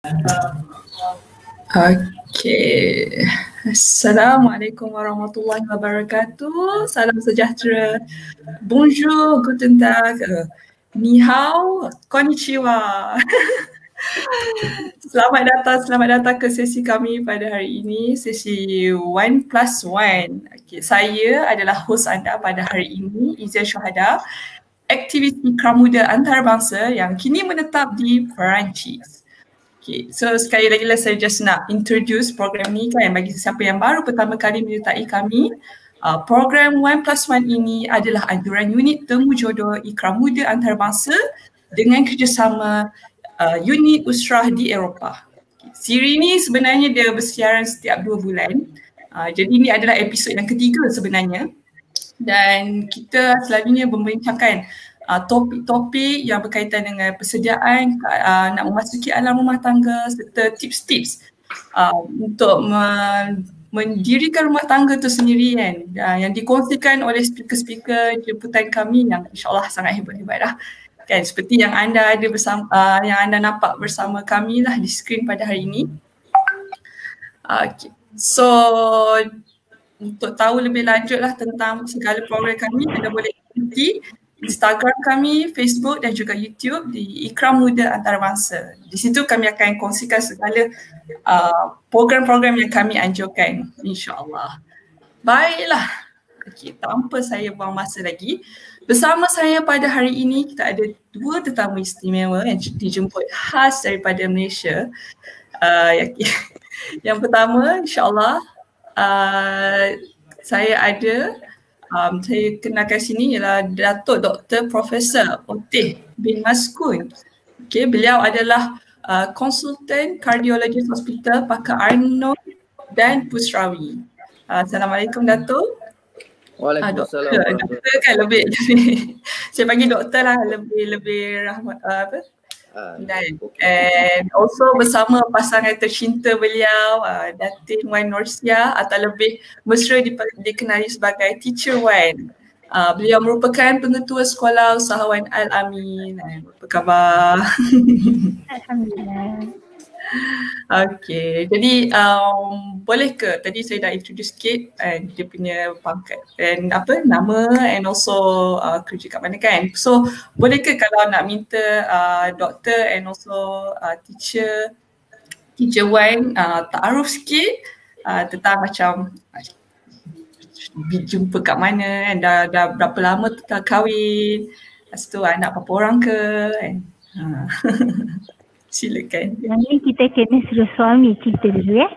Okey. Assalamualaikum warahmatullahi wabarakatuh. Salam sejahtera. Bonjour, guten Tag, ni hao, konnichiwa. Selamat datang ke sesi kami pada hari ini, sesi 1+1. Okay, saya adalah hos anda pada hari ini, Izia Syuhada, aktiviti Kramuda Antarabangsa yang kini menetap di Perancis. Okay, so sekali lagi lah saya just nak introduce program ni kan bagi sesiapa yang baru pertama kali menyertai kami. Program 1+1 ini adalah anjuran unit temu jodoh Ikram Muda Antarabangsa dengan kerjasama unit Usrah di Eropah. Siri ni sebenarnya dia bersiaran setiap 2 bulan. Jadi ini adalah episod yang ketiga sebenarnya. Dan kita selalunya membincangkan topik-topik yang berkaitan dengan persediaan nak memasuki alam rumah tangga serta tips-tips untuk mendirikan rumah tangga tu sendiri kan, yang dikongsikan oleh speaker-speaker jemputan kami yang insyaAllah sangat hebat-hebat lah kan, seperti yang anda ada bersama, yang anda nampak bersama kami lah di skrin pada hari ini. Okay. So untuk tahu lebih lanjut lah tentang segala program kami, anda boleh ikuti Instagram kami, Facebook dan juga YouTube di Ikram Muda Antarabangsa. Di situ kami akan kongsikan segala program-program yang kami anjurkan, insyaAllah. Baiklah, okay, tanpa saya buang masa lagi, bersama saya pada hari ini kita ada 2 tetamu istimewa yang dijemput khas daripada Malaysia. Yang pertama, insyaAllah, saya ada, saya kenalkan sini ialah Datuk Dr. Profesor Otih bin Maskun. Okay, beliau adalah konsultan kardiologis hospital Pakar Arnold dan Pusrawi. Assalamualaikum Datuk. Waalaikumsalam. Doktor kan lebih saya panggil doktor lah, lebih rahmat dan also bersama pasangan tercinta beliau, Datin Wan Norsia atau lebih mesra dikenali sebagai Teacher Wan. Beliau merupakan pengetua Sekolah Usahawan Al-Amin. Apa khabar? Alhamdulillah. Okay, jadi boleh ke tadi saya dah introduce sikit dia punya pangkat dan apa nama and also kerja kat mana kan. So boleh ke kalau nak minta doktor and also teacher Wan ta'aruf sikit tentang macam jumpa kat mana kan, dah berapa lama dah kahwin, lepas tu anak berapa orang ke kan. Silakan. Yang kita kena suruh suami cerita dulu ya.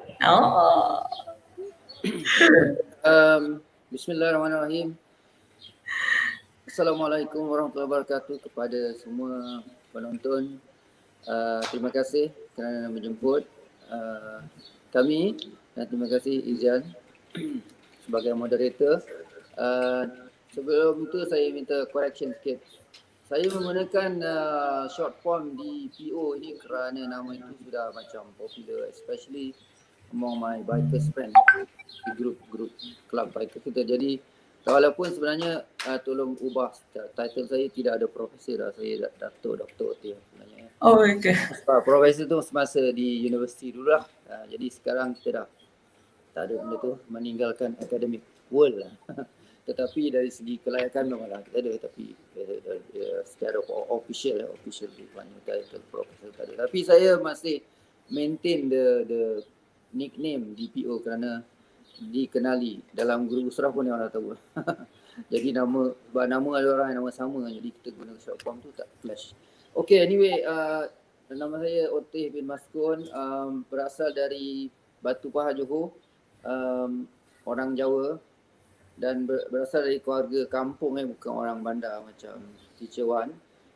Bismillahirrahmanirrahim. Assalamualaikum warahmatullahi wabarakatuh kepada semua penonton. Terima kasih kerana menjemput kami dan terima kasih Izyan sebagai moderator. Sebelum itu saya minta correction sikit. Saya menggunakan short form di PO ini kerana nama itu sudah macam popular, especially among my bikers friend di grup club biker kita. Jadi walaupun sebenarnya tolong ubah title saya, tidak ada profesor dah, saya Datuk Dr. Otih sebenarnya. Oh okey. Profesor tu semasa di universiti dulu lah. Jadi sekarang kita dah tak ada benda tu, meninggalkan academic world lah. Tetapi dari segi kelayakan memanglah kita ada, tapi secara official dipanggil title profesor tadi. Tapi saya masih maintain the nickname DPO kerana dikenali dalam guru usrah pun yang orang tahu. Jadi nama ada orang yang nama sama, jadi kita guna short form tu tak clash. Okay, anyway, nama saya Otih bin Maskun, berasal dari Batu Pahat, Johor, orang Jawa. Dan berasal dari keluarga kampung, bukan orang bandar macam Teacher Wan.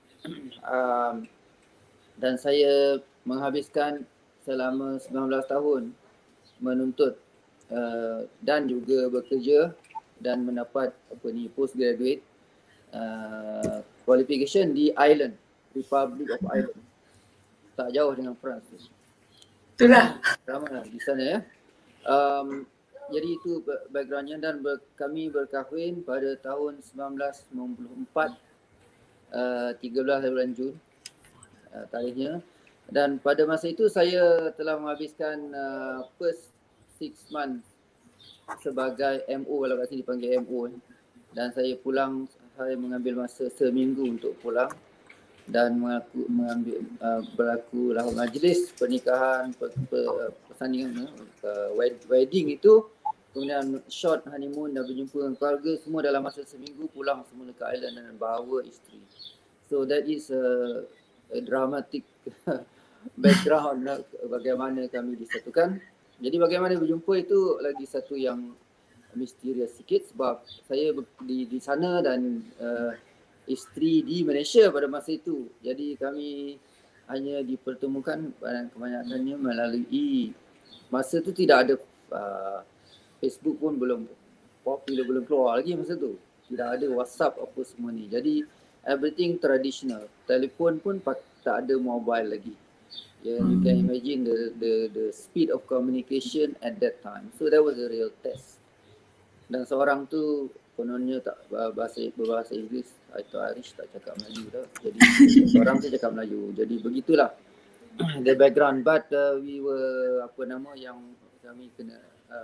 Dan saya menghabiskan selama 19 tahun menuntut dan juga bekerja dan mendapat postgraduate qualification di Ireland, Republic of Ireland. Tak jauh dengan France. Itulah. Sama di sana ya. Jadi itu backgroundnya dan kami berkahwin pada tahun 1994, 13 bulan Jun tarikhnya. Dan pada masa itu saya telah menghabiskan first 6 months sebagai MO, kalau kat sini dipanggil MO. Dan saya pulang, saya mengambil masa seminggu untuk pulang dan berlakulah majlis pernikahan, persandingan, wedding itu, kemudian short honeymoon dan berjumpa dengan keluarga, semua dalam masa seminggu, pulang semula ke island dan bawa isteri. So that is a dramatic background bagaimana kami disatukan. Jadi bagaimana berjumpa itu lagi satu yang misterius sikit, sebab saya di sana dan isteri di Malaysia pada masa itu. Jadi kami hanya dipertemukan kebanyakannya melalui, masa tu tidak ada Facebook pun belum popular, belum keluar lagi masa tu. Tidak ada WhatsApp apa semua ni. Jadi everything traditional. Telefon pun tak ada mobile lagi. Yeah, you can imagine the speed of communication at that time. So that was a real test. Dan seorang tu kononnya tak berbahasa Inggeris, itu Irish, tak cakap Melayu dah. Jadi seorang tu cakap Melayu. Jadi begitulah the background. But we were yang kami kena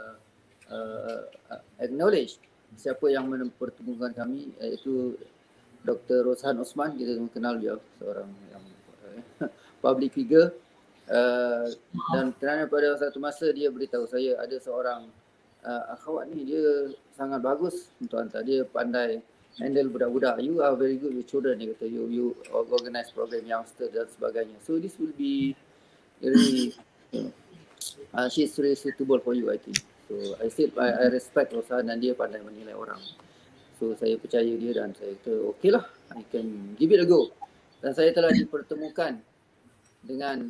acknowledge siapa yang mempertemukan kami, iaitu Dr. Roshan Osman. Kita kenal dia, seorang yang public figure. Dan kerana pada satu masa dia beritahu saya ada seorang akhwat ni, dia sangat bagus untuk hantar, dia pandai handle budak-budak. You are very good with children, dia kata. You organize program youngster dan sebagainya. So this will be really she's really suitable for you, I think. So I said I respect Roshan dan dia pandai menilai orang. So saya percaya dia dan saya kata okay lah, I can give it a go. Dan saya telah dipertemukan dengan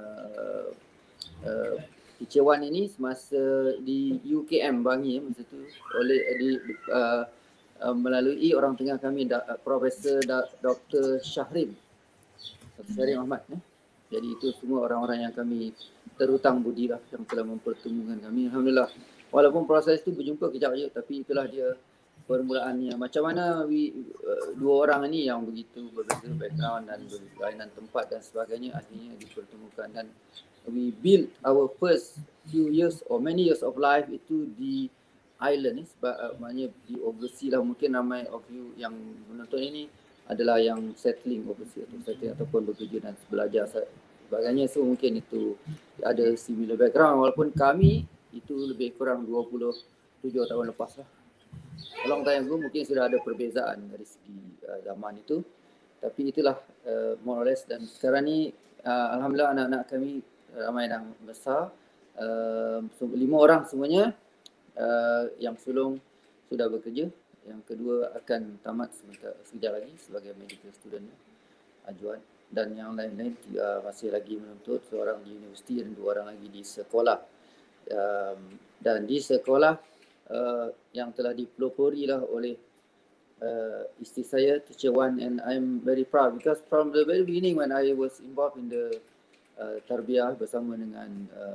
Teacher Wan ini semasa di UKM Bangi masa tu, oleh melalui orang tengah kami, Profesor Dr. Syahrim Ahmad. Jadi itu semua orang-orang yang kami terhutang budi lah, yang telah mempertemukan kami. Alhamdulillah. Walaupun proses itu berjumpa kejap je, tapi itulah dia permulaannya. Macam mana dua orang ini yang begitu berbeza background dan berlainan tempat dan sebagainya, akhirnya dipertemukan. Dan we build our first few years or many years of life itu di island ni, sebab maknanya di overseas lah. Mungkin ramai of you yang menonton ini adalah yang settling overseas ataupun bekerja dan belajar sebagainya. So mungkin itu ada similar background, walaupun kami itu lebih kurang 27 tahun lepas lah. Long time ago, mungkin sudah ada perbezaan dari segi zaman itu, tapi itulah more or less. Dan sekarang ni alhamdulillah anak-anak kami ramai dah besar, 5 orang semuanya. Yang sulung sudah bekerja, yang kedua akan tamat sekejap lagi sebagai medical student, Ajuan, dan yang lain-lain masih lagi menuntut, seorang di universiti dan 2 orang lagi di sekolah. Dan di sekolah yang telah dipelopori lah oleh isteri saya, Teacher Wan, and I'm very proud because from the very beginning when I was involved in the tarbiyah bersama dengan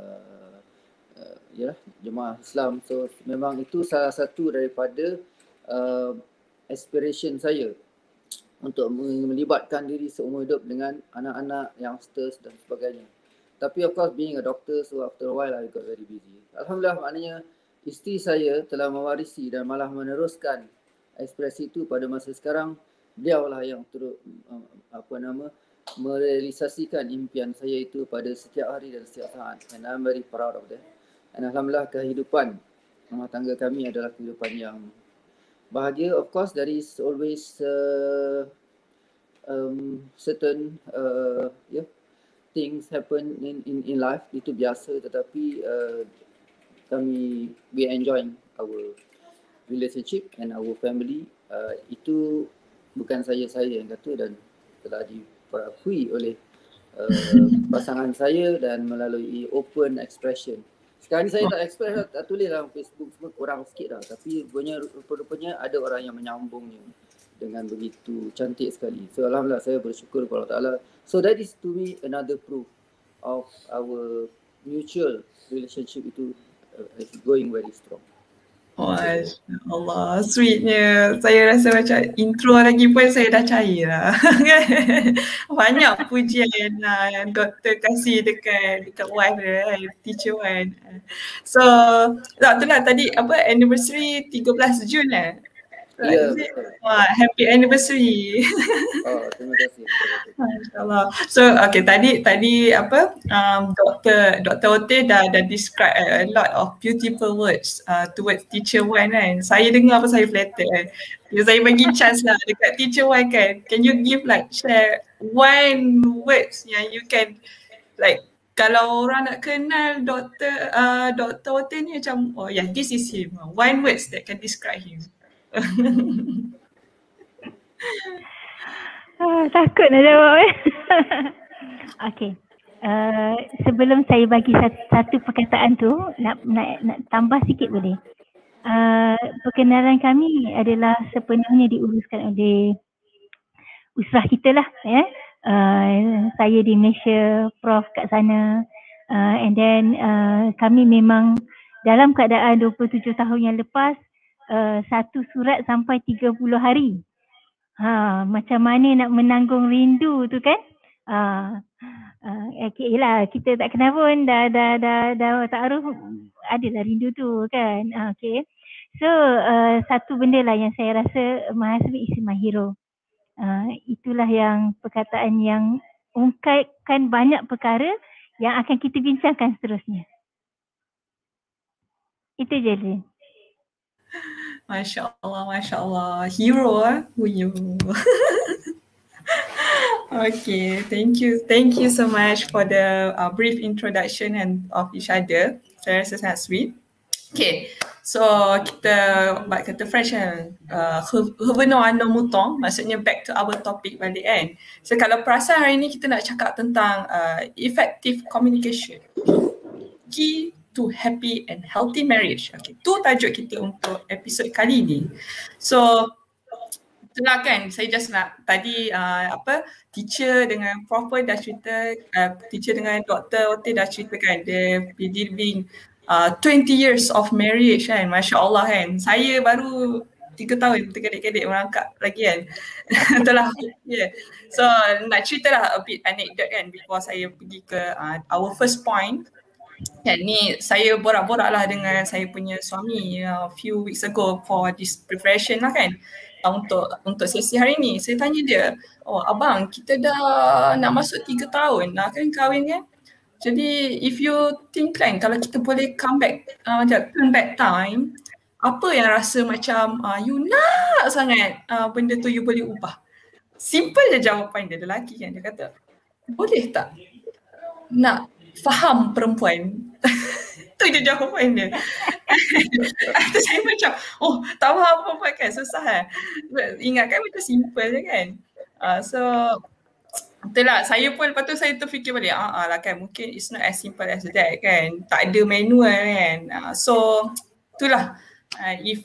jemaah Islam, so memang itu salah satu daripada aspiration saya untuk melibatkan diri seumur hidup dengan anak-anak, youngsters dan sebagainya. Tapi of course being a doctor, so after a while I got very busy. Alhamdulillah, maknanya isteri saya telah mewarisi dan malah meneruskan ekspresi itu pada masa sekarang. Beliaulah yang turut merealisasikan impian saya itu pada setiap hari dan setiap saat, and I'm very proud of that. Dan alhamdulillah, kehidupan rumah tangga kami adalah kehidupan yang bahagia. Of course there is always certain things happen in life, itu biasa, tetapi we enjoy our relationship and our family. Itu bukan saya yang kata, dan telah diperakui oleh pasangan saya dan melalui open expression. Sekarang ni saya tak express, tak tulis dalam Facebook, semua kurang sikit dah, tapi rupanya ada orang yang menyambungnya dengan begitu cantik sekali. So alhamdulillah, saya bersyukur kepada Allah Ta'ala. So that is to me another proof of our mutual relationship itu is going very strong. Masya Allah, sweetnya. Saya rasa macam intro lagi pun saya dah cair lah. Banyak pujian lah yang doktor kasih dekat wife dia, teacher Wan. So, tak tu lah tadi apa anniversary 13 Jun lah. Ya, Wah, happy anniversary. terima kasih. Masya-Allah. So, okay, tadi apa Dr. Ote dah describe a lot of beautiful words towards teacher Wan kan. Saya dengar apa saya flattered kan. Saya bagi chance lah dekat teacher Wan kan. Can you give share one words yang you can kalau orang nak kenal Dr. Ote ni macam this is him. One words that can describe him. Takut nak jawab Okay. Sebelum saya bagi satu perkataan tu, nak tambah sikit boleh? Perkenalan kami adalah sepenuhnya diuruskan oleh usrah kita lah ya. Saya di Malaysia, Prof kat sana, and then kami memang dalam keadaan 27 tahun yang lepas, satu surat sampai 30 hari. Macam mana nak menanggung rindu tu kan? Okay lah, kita tak kenal pun dah ta'aruf, adalah rindu tu kan. Okay. So satu benda lah yang saya rasa my husband is my hero. Itulah yang perkataan yang ungkapkan banyak perkara yang akan kita bincangkan seterusnya. Itu je Lin. Masya Allah. Hero who you. Okay, thank you so much for the brief introduction and of each other. Saya rasa sangat sweet. Okay, so kita kata fresh kan, revenons à nos moutons, maksudnya back to our topic balik kan. So kalau perasan hari ni kita nak cakap tentang effective communication, key to happy and healthy marriage. Okay, tu tajuk kita untuk episod kali ni. So itulah kan, saya just nak tadi teacher dengan prof dah cerita, teacher dengan Dr. Ote dah ceritakan dia living 20 years of marriage kan, Masya Allah kan. Saya baru 3 tahun terkedek-kedek merangkap lagi kan. Itulah, yeah. So nak cerita lah a bit anecdote kan before saya pergi ke our first point. Kan ni saya borak-borak lah dengan saya punya suami a few weeks ago for this preparation lah kan, untuk sesi hari ni. Saya tanya dia, abang kita dah nak masuk 3 tahun dah kan kahwin kan, jadi if you think kan kalau kita boleh come back, turn back time, apa yang rasa macam you nak sangat benda tu you boleh ubah? Simple je jawapan dia, lelaki kan, dia kata boleh tak nak faham perempuan? Tu je jawapan dia. Itu saya macam, tak faham perempuan kan, susah ingatkan macam simple je kan. So itulah, saya pun lepas tu saya terfikir balik, lah kan, mungkin it's not as simple as that kan, tak ada manual kan. So itulah, if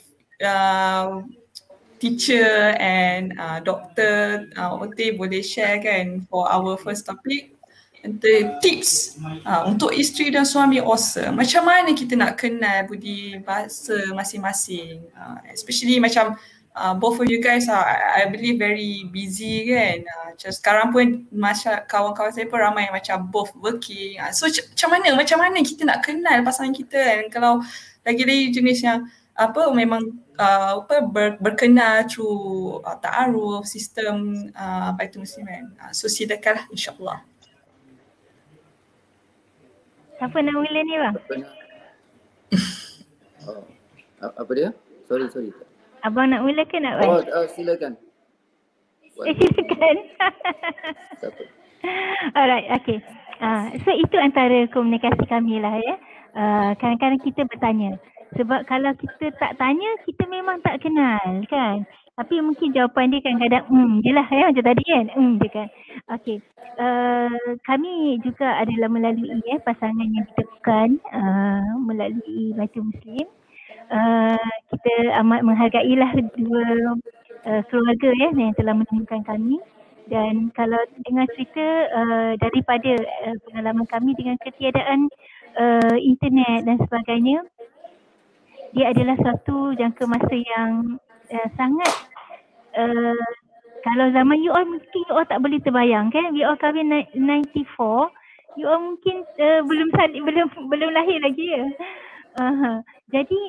teacher and Dr. Ote boleh share kan for our first topic, the tips untuk isteri dan suami awesome. Macam mana kita nak kenal budi bahasa masing-masing, especially macam both of you guys are, I believe, very busy kan. Sekarang pun kawan-kawan saya pun ramai yang macam both working. So macam mana kita nak kenal pasangan kita kan, kalau lagi-lagi jenis yang memang berkenal through ta'aruf, sistem Baitul Muslimin. So silakanlah insyaAllah. Siapa nak mula ni bang? Apa dia? Sorry. Abang nak mula ke nak bang? Silakan. Silakan. Alright, okay. So itu antara komunikasi kami lah ya. Kadang-kadang kita bertanya. Sebab kalau kita tak tanya, kita memang tak kenal kan. Tapi mungkin jawapan dia kadang-kadang je lah ya, macam tadi kan, je kan. Okay. Kami juga adalah melalui pasangan yang ditemukan melalui Baitul Muslim. Kita amat menghargailah dua keluarga yang telah menemukan kami. Dan kalau dengar cerita daripada pengalaman kami dengan ketiadaan internet dan sebagainya, dia adalah suatu jangka masa yang sangat kalau zaman you all mungkin you all tak boleh terbayang kan, we all kahwin 94, you all mungkin belum lahir lagi ya. Jadi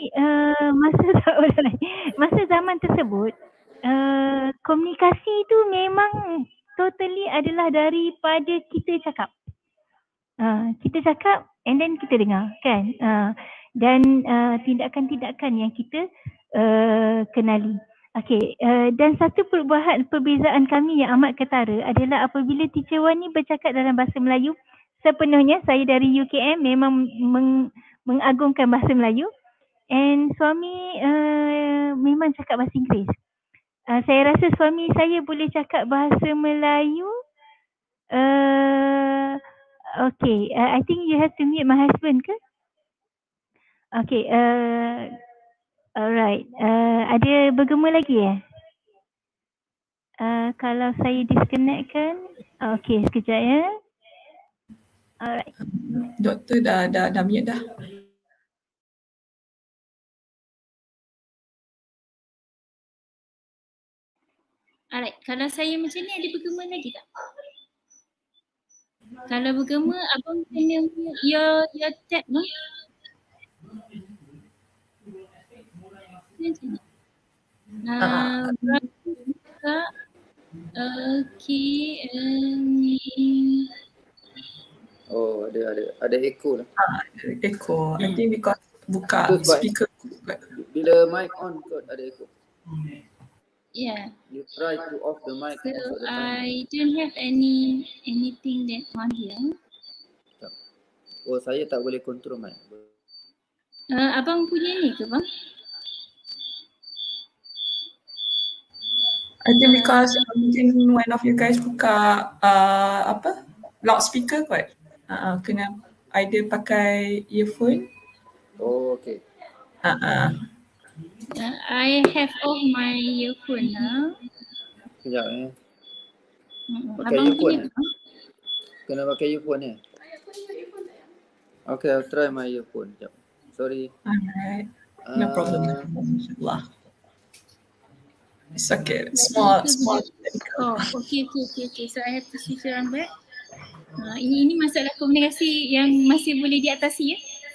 masa zaman tersebut komunikasi tu memang totally adalah daripada kita cakap. Kita cakap and then kita dengar kan. Dan tindakan-tindakan yang kita kenali. Okey, dan satu perbezaan kami yang amat ketara adalah apabila Teacher Wan ni bercakap dalam bahasa Melayu sepenuhnya, saya dari UKM memang mengagungkan bahasa Melayu, and suami memang cakap bahasa Inggeris. Saya rasa suami saya boleh cakap bahasa Melayu. Okay, I think you have to meet my husband ke? Okay, alright. Ada bergema lagi kalau saya disconnectkan, okay, sekejap ya. Alright. Doktor dah mute dah. Alright, kalau saya macam ni ada bergema lagi tak? Kalau bergema, abang kena your tab no? Macam ni. Okay. Oh, ada echo lah. Echo. I think because buka speaker. Bila mic on kot ada echo. Yeah. You try to off the mic. So I don't have anything that on here. Oh, saya tak boleh control mic. Abang punya ni ke bang? I think because mungkin one of you guys buka loudspeaker kot. Kena either pakai earphone. Oh, okay. I have off my earphone now. Sekejap pakai Abang earphone punya Kena pakai earphone Okay, I'll try my earphone. Sekejap. Sorry. Alright. No problem. InsyaAllah. It's okay. Small. Oh, okay. So I have to switch around back. Ini masalah komunikasi yang masih boleh diatasi ya.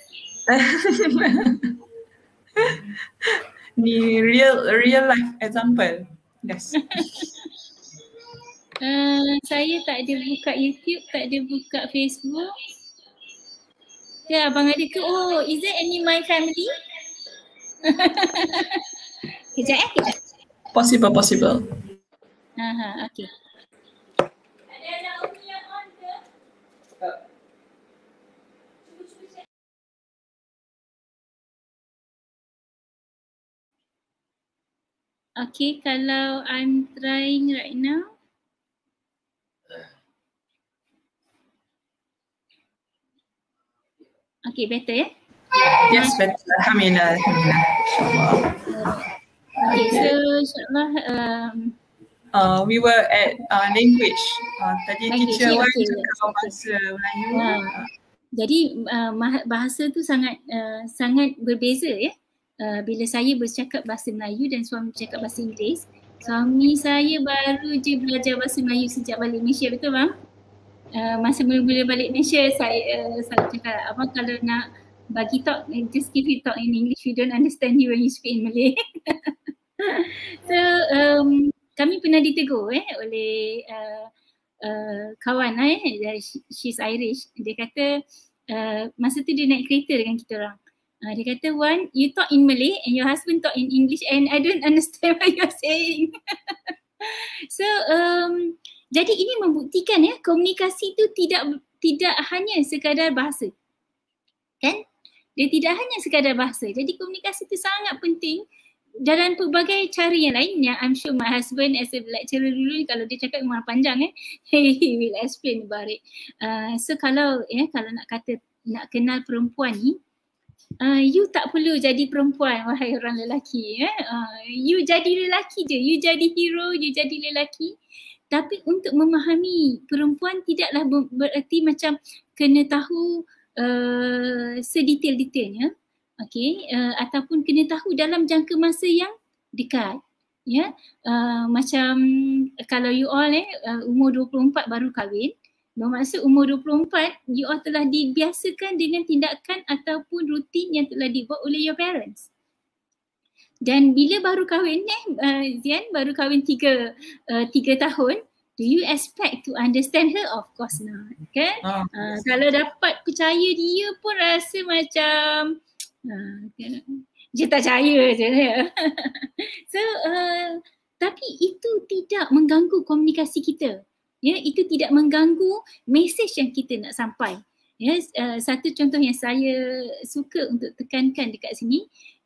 Ni real life example. Yes. Saya tak ada buka YouTube, tak ada buka Facebook. Ya, abang ada ke? Oh, is there any my family? Kejap. Possible. Okay. Okay, kalau I'm trying right now. Okay, better ya? Yes, better. Alhamdulillah. InsyaAllah. Okay, so insyaAllah we were at language. Tadi teacher Wan cakap bahasa Melayu. Jadi bahasa tu sangat berbeza ya. Bila saya bercakap bahasa Melayu dan suami bercakap bahasa Inggeris. Suami saya baru je belajar bahasa Melayu sejak balik Malaysia, betul bang? Masa mula-mula balik Malaysia saya cakap, abang kalau nak bagi talk, just give you talk in English, we don't understand you when you speak in Malay. So kami pernah ditegur oleh kawan she's Irish. Dia kata masa tu dia naik kereta dengan kita orang. Dia kata, Wan, you talk in Malay and your husband talk in English and I don't understand what you're saying. So jadi ini membuktikan ya, komunikasi tu tidak hanya sekadar bahasa. Kan? Dia tidak hanya sekadar bahasa. Jadi komunikasi tu sangat penting dalam pelbagai cara yang lain yang I'm sure my husband as a lecturer dulu kalau dia cakap memang panjang he will explain about it. So kalau nak kenal perempuan ni, you tak perlu jadi perempuan wahai orang lelaki. You jadi lelaki je, you jadi hero, you jadi lelaki. Tapi untuk memahami perempuan tidaklah bererti macam kena tahu sedetail-detailnya. ataupun kena tahu dalam jangka masa yang dekat. Macam kalau you all umur 24 baru kahwin, bermaksud umur 24 you all telah dibiasakan dengan tindakan ataupun rutin yang telah dibuat oleh your parents. Dan bila baru kahwin Zian baru kahwin 3 tahun, do you expect to understand her? Of course not, kan? Kalau dapat percaya dia pun rasa macam dia tak percaya je. So tapi itu tidak mengganggu komunikasi kita. Itu tidak mengganggu mesej yang kita nak sampai. Satu contoh yang saya suka untuk tekankan dekat sini,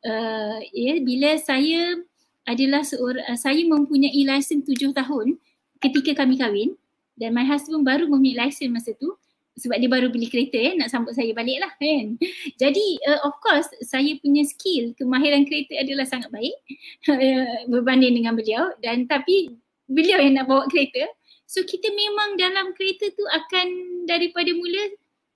bila saya adalah saya mempunyai lesen 7 tahun ketika kami kahwin, dan my husband baru mempunyai lesen masa tu sebab dia baru beli kereta nak sambut saya balik lah kan. Jadi of course saya punya skill, kemahiran kereta adalah sangat baik berbanding dengan beliau, dan tapi beliau yang nak bawa kereta. So kita memang dalam kereta tu akan daripada mula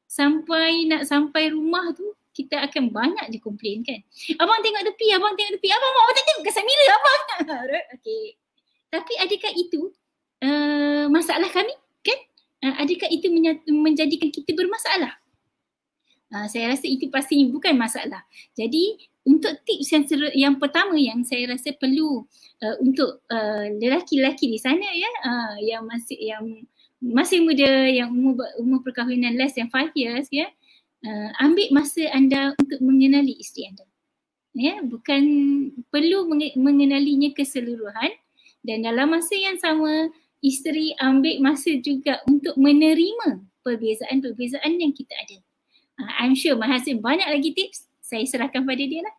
sampai rumah tu kita akan banyak dikomplain kan. Abang tengok tepi, abang mau tak tengok kesan mirror abang. Okay. Tapi adakah itu masalah kami kan? Adakah itu menjadikan kita bermasalah? Saya rasa itu pasti bukan masalah. Jadi untuk tips yang pertama yang saya rasa perlu untuk lelaki-lelaki di sana yang masih muda, yang umur perkahwinan less than 5 years ambil masa anda untuk mengenali isteri anda. Bukan perlu mengenalinya keseluruhan, dan dalam masa yang sama isteri ambil masa juga untuk menerima perbezaan-perbezaan yang kita ada. I'm sure my husband banyak lagi tips, saya serahkan pada dia lah.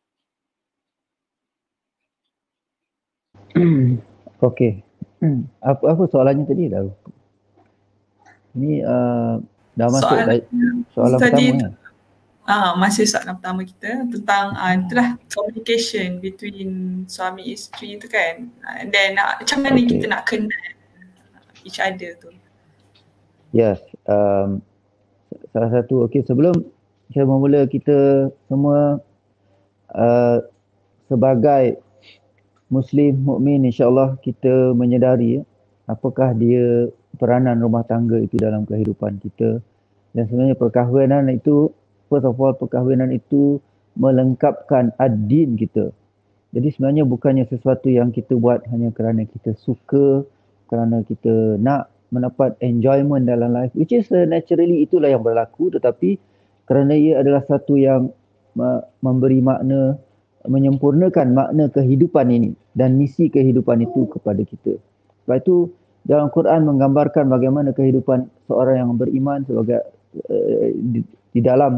Okey. Apa soalannya tadi dah? Ini dah masuk soalan pertama. Masih soalan pertama kita tentang itulah communication between suami isteri tu kan. And then macam mana kita nak kenal each other tu. Yes. Salah satu, sebelum kita memula, kita semua sebagai Muslim, mukmin, insyaAllah kita menyedari apakah dia peranan rumah tangga itu dalam kehidupan kita. Dan sebenarnya perkahwinan itu, first of all, perkahwinan itu melengkapkan ad-din kita. Jadi sebenarnya bukannya sesuatu yang kita buat hanya kerana kita suka, kerana kita nak mendapat enjoyment dalam life, which is naturally itulah yang berlaku, tetapi kerana ia adalah satu yang memberi makna, menyempurnakan makna kehidupan ini dan misi kehidupan itu kepada kita. Sebab itu dalam Quran menggambarkan bagaimana kehidupan seorang yang beriman sebagai di dalam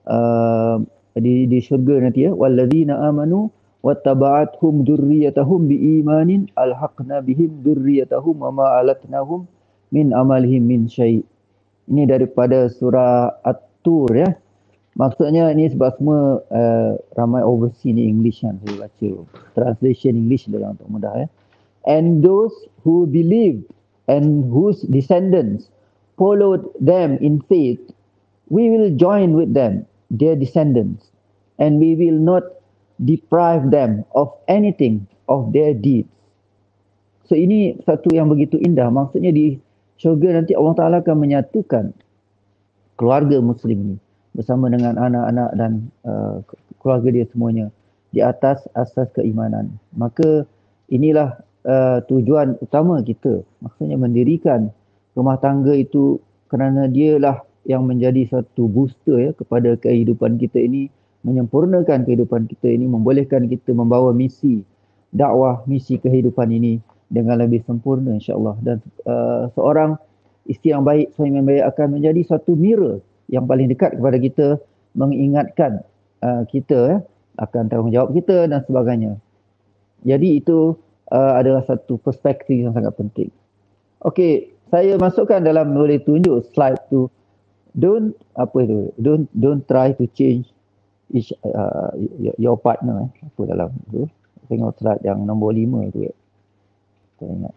di syurga nanti wallazina amanu wattaba'athum dzurriyyatuhum biimanin alhaqna bihim dzurriyyatuhum wama alatnahum min amalihim min syai'. Ini daripada surah At-Tur Maksudnya ni sebab semua ramai overseas ni English kan, saya baca translation English dalam untuk mudah And those who believed and whose descendants followed them in faith, we will join with them, their descendants, and we will not deprive them of anything of their deeds. So ini satu yang begitu indah. Maksudnya di syurga nanti Allah Ta'ala akan menyatukan keluarga Muslim ni bersama dengan anak-anak dan keluarga dia semuanya di atas asas keimanan. Maka inilah tujuan utama kita. Maksudnya mendirikan rumah tangga itu kerana dialah yang menjadi satu booster kepada kehidupan kita ini, menyempurnakan kehidupan kita ini, membolehkan kita membawa misi dakwah, misi kehidupan ini dengan lebih sempurna insya-Allah. Dan seorang isteri yang baik, suami yang baik akan menjadi satu mirror yang paling dekat kepada kita, mengingatkan kita akan tanggungjawab kita dan sebagainya. Jadi itu adalah satu perspektif yang sangat penting. Okey, saya masukkan dalam, boleh tunjuk slide tu. Don't try to change your partner. Apa dalam tu? Tengok slide yang nombor 5 tu. Saya ingat.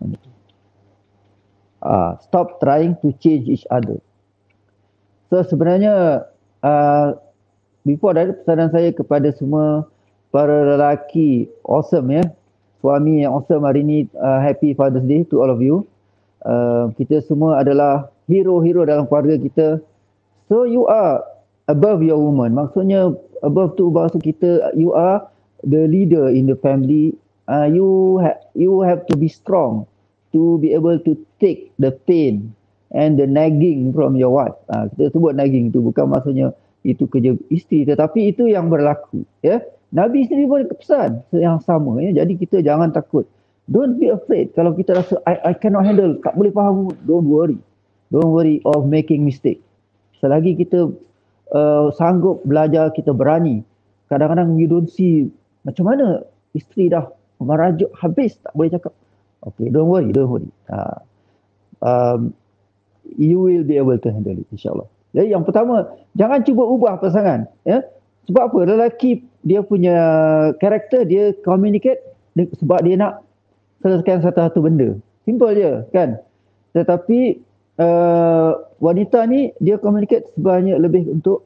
Stop trying to change each other. So sebenarnya before that, pesanan saya kepada semua para lelaki awesome ya, suami yang awesome hari ni, happy Father's Day to all of you. Kita semua adalah hero-hero dalam keluarga kita. So you are above your woman. Maksudnya above tu maksud kita, you are the leader in the family. You have to be strong to be able to take the pain and the nagging from your wife. Kita sebut nagging tu bukan maksudnya itu kerja isteri, tetapi itu yang berlaku ya. Nabi sendiri pun pesan yang sama ya. Jadi kita jangan takut. Don't be afraid. Kalau kita rasa I cannot handle, tak boleh faham, don't worry. Don't worry of making mistake. Selagi kita sanggup belajar, kita berani. Kadang-kadang you don't see macam mana isteri dah merajuk habis tak boleh cakap. Okay, don't worry. You will be able to handle it, insyaAllah. Jadi yang pertama, jangan cuba ubah pasangan. Ya? Sebab apa? Lelaki dia punya karakter, dia communicate sebab dia nak selesaikan satu-satu benda. Simple je kan. Tetapi wanita ni dia communicate sebanyak lebih untuk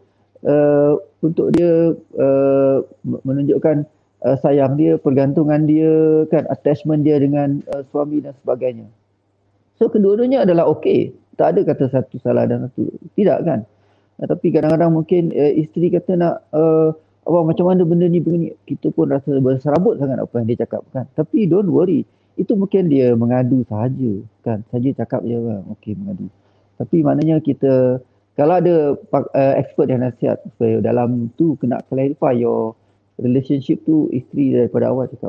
dia menunjukkan sayang dia, pergantungan dia kan, attachment dia dengan suami dan sebagainya. So kedua-duanya adalah okey. Tak ada kata satu salah dan satu tidak kan. Tapi kadang-kadang mungkin isteri kata nak abang macam mana benda ni begini, kita pun rasa berserabut sangat apa yang dia cakap kan. Tapi don't worry, itu mungkin dia mengadu sahaja kan, saja cakap je kan, okey mengadu. Tapi maknanya kita, kalau ada expert yang nasihat supaya dalam tu kena clarify your relationship tu, isteri daripada awal cakap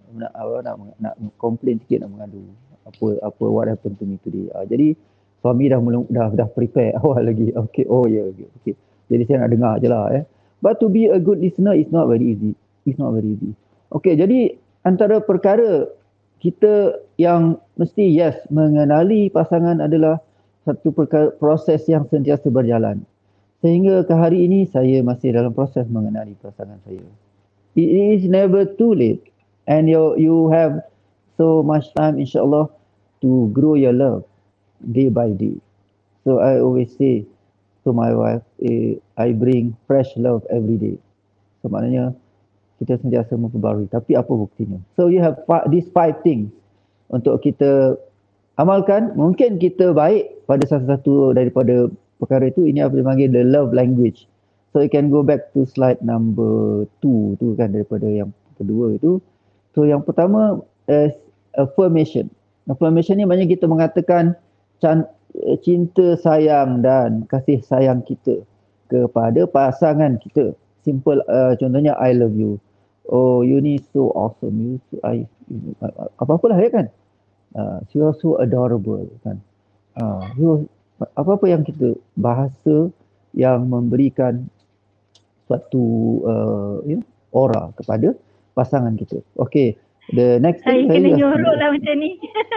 nak complain sikit, nak mengadu apa what happened to me today. Jadi suami dah prepare awal lagi. Okay, oh ya, yeah, okay. Jadi saya nak dengar je lah ya. But to be a good listener is not very easy. It's not very easy. Okay, jadi antara perkara kita yang mesti mengenali pasangan adalah satu proses yang sentiasa berjalan. Sehingga ke hari ini saya masih dalam proses mengenali pasangan saya. It is never too late, and you have so much time insyaAllah to grow your love day by day. So I always say to my wife, I bring fresh love every day. So maknanya kita sentiasa memperbarui. Tapi apa buktinya? So you have these 5 things untuk kita amalkan. Mungkin kita baik pada satu-satu daripada perkara itu. Ini apa dipanggil the love language. So you can go back to slide number 2 tu kan, daripada yang kedua itu. So yang pertama affirmation. Affirmation ni maknanya kita mengatakan cinta sayang dan kasih sayang kita kepada pasangan kita. Simple, contohnya I love you. Oh, you ni so awesome. Apa-apalah ya kan. You are so adorable kan. Apa-apa yang kita bahasa yang memberikan suatu aura kepada pasangan kita. Okay, the next thing saya kena nyorok lah macam ni.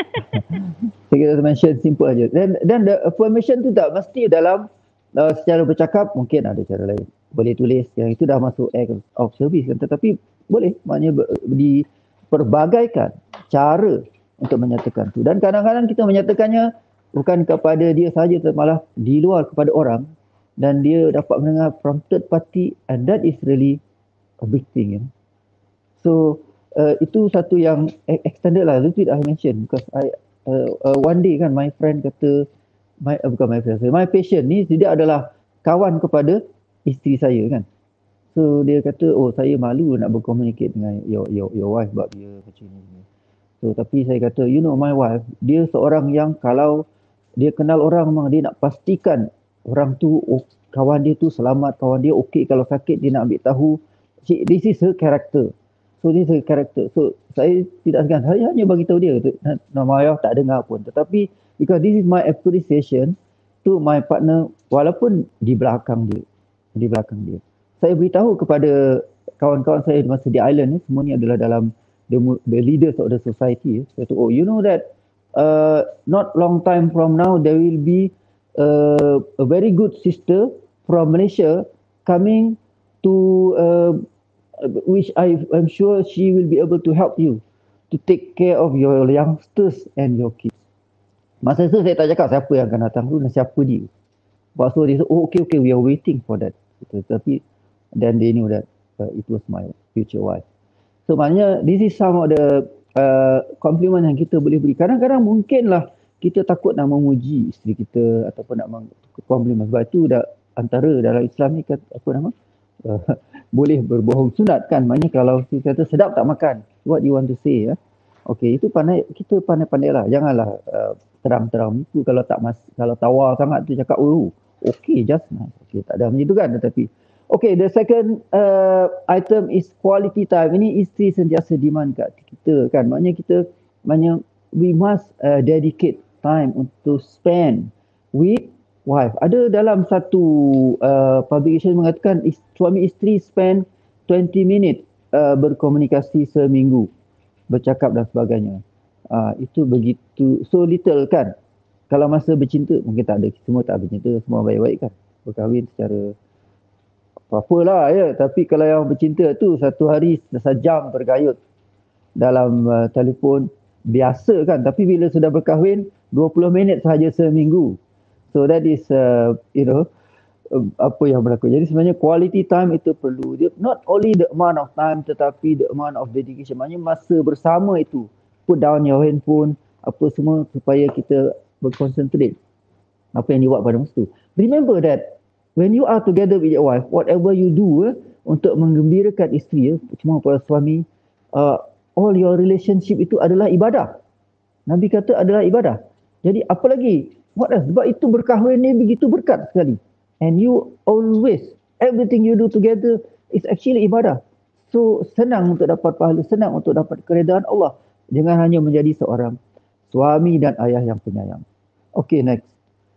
Saya kena mention simple aja. Dan the affirmation tu tak mesti dalam secara bercakap, mungkin ada cara lain. Boleh tulis, yang itu dah masuk act of service kan. Tetapi boleh, maknanya diperbagaikan cara untuk menyatakan tu. Dan kadang-kadang kita menyatakannya bukan kepada dia sahaja, malah di luar kepada orang. Dan dia dapat mendengar from third party, and that is really a big thing. So itu satu yang extended lah. Itu I mention because one day kan my friend kata, my patient ni dia adalah kawan kepada isteri saya kan. So dia kata, oh saya malu nak berkomunikasi dengan your wife sebab dia macam ni. So tapi saya kata, you know my wife, dia seorang yang kalau dia kenal orang memang dia nak pastikan orang tu, kawan dia tu selamat, kawan dia okey, kalau sakit dia nak ambil tahu. This is her character. So this is her character. So saya tidak segan, saya hanya bagi tahu dia, nama ayah tak dengar pun. Tetapi because this is my appreciation to my partner, walaupun di belakang dia. Saya beritahu kepada kawan-kawan saya masa di island ni, semua ni adalah dalam the leaders of the society. Saya kata, oh you know that not long time from now there will be a very good sister from Malaysia coming to which I'm sure she will be able to help you to take care of your youngsters and your kids. Masa itu saya tak cakap siapa yang akan datang dulu dan siapa dia. So dia kata, oh okay, we are waiting for that. Tapi then they knew that it was my future wife. So maknanya this is some of the compliment yang kita boleh beri. Kadang-kadang mungkinlah kita takut nak memuji isteri kita ataupun nak compliment, sebab itu dah antara dalam Islam ni apa nama boleh berbohong sunat kan. Maknanya kalau kita kata sedap tak makan, what you want to say okay, itu kita pandai-pandai lah. Janganlah terang-terang muka. Kalau tawar sangat tu cakap okay, just nice. Okay, tak ada macam itu kan. Tetapi okay, the second item is quality time. Ini isteri sentiasa demand kat kita kan. Maknanya we must dedicate time untuk spend with wife. Ada dalam satu publication mengatakan suami isteri spend 20 minit berkomunikasi seminggu, bercakap dan sebagainya. Itu begitu, so little kan. Kalau masa bercinta mungkin tak ada, semua tak bercinta, semua baik-baik kan, berkahwin secara apa-apa lah ya. Tapi kalau yang bercinta tu satu hari sejam bergayut dalam telefon biasa kan. Tapi bila sudah berkahwin 20 minit sahaja seminggu. So that is apa yang berlaku. Jadi sebenarnya quality time itu perlu. Not only the amount of time tetapi the amount of dedication. Maknanya masa bersama itu. Put down your handphone, apa semua, supaya kita berconcentrate apa yang dibuat pada masa tu. Remember that when you are together with your wife, whatever you do untuk menggembirakan isteri, cuma para suami, all your relationship itu adalah ibadah. Nabi kata adalah ibadah. Jadi apa lagi? What else? Sebab itu berkahwin ni begitu berkat sekali. And you always, everything you do together is actually ibadah. So senang untuk dapat pahala, senang untuk dapat keredaan Allah. Jangan hanya menjadi seorang suami dan ayah yang penyayang. Okay, next.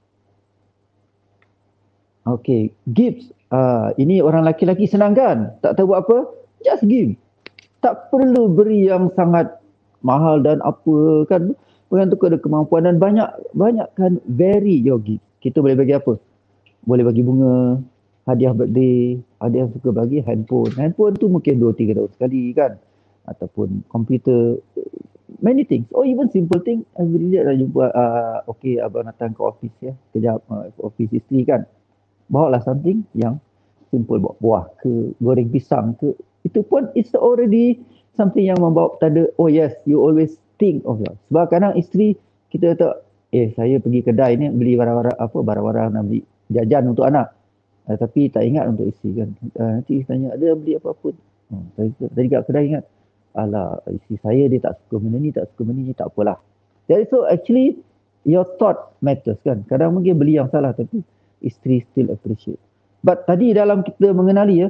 Okay, gifts. Ini orang laki-laki senang kan? Tak tahu buat apa? Just give. Tak perlu beri yang sangat mahal dan apa kan. Orang tu ada kemampuan dan banyak kan vary your gift. Kita boleh bagi apa? Boleh bagi bunga, hadiah birthday, ada yang suka bagi handphone. Handphone tu mungkin 2-3 tahun sekali kan. Ataupun komputer, many things. Or even simple thing, every day dah jumpa, okay abang datang ke office ya, kejap office isteri kan. Bawa lah something yang simple, bawa buah ke, goreng pisang ke. Itu pun it's already something yang membawa tanda, oh yes, you always think of yours. Sebab kadang isteri, kita kata, saya pergi kedai ni beli barang-barang nak beli jajan untuk anak. Tapi tak ingat untuk isteri kan. Nanti tanya, ada beli apa-apa? Tadi kat kedai ingat, alah isteri saya dia tak suka benda ni, tak suka benda ni, tak apalah. Jadi so actually your thought matters kan. Kadang mungkin beli yang salah tapi isteri still appreciate. But tadi dalam kita mengenali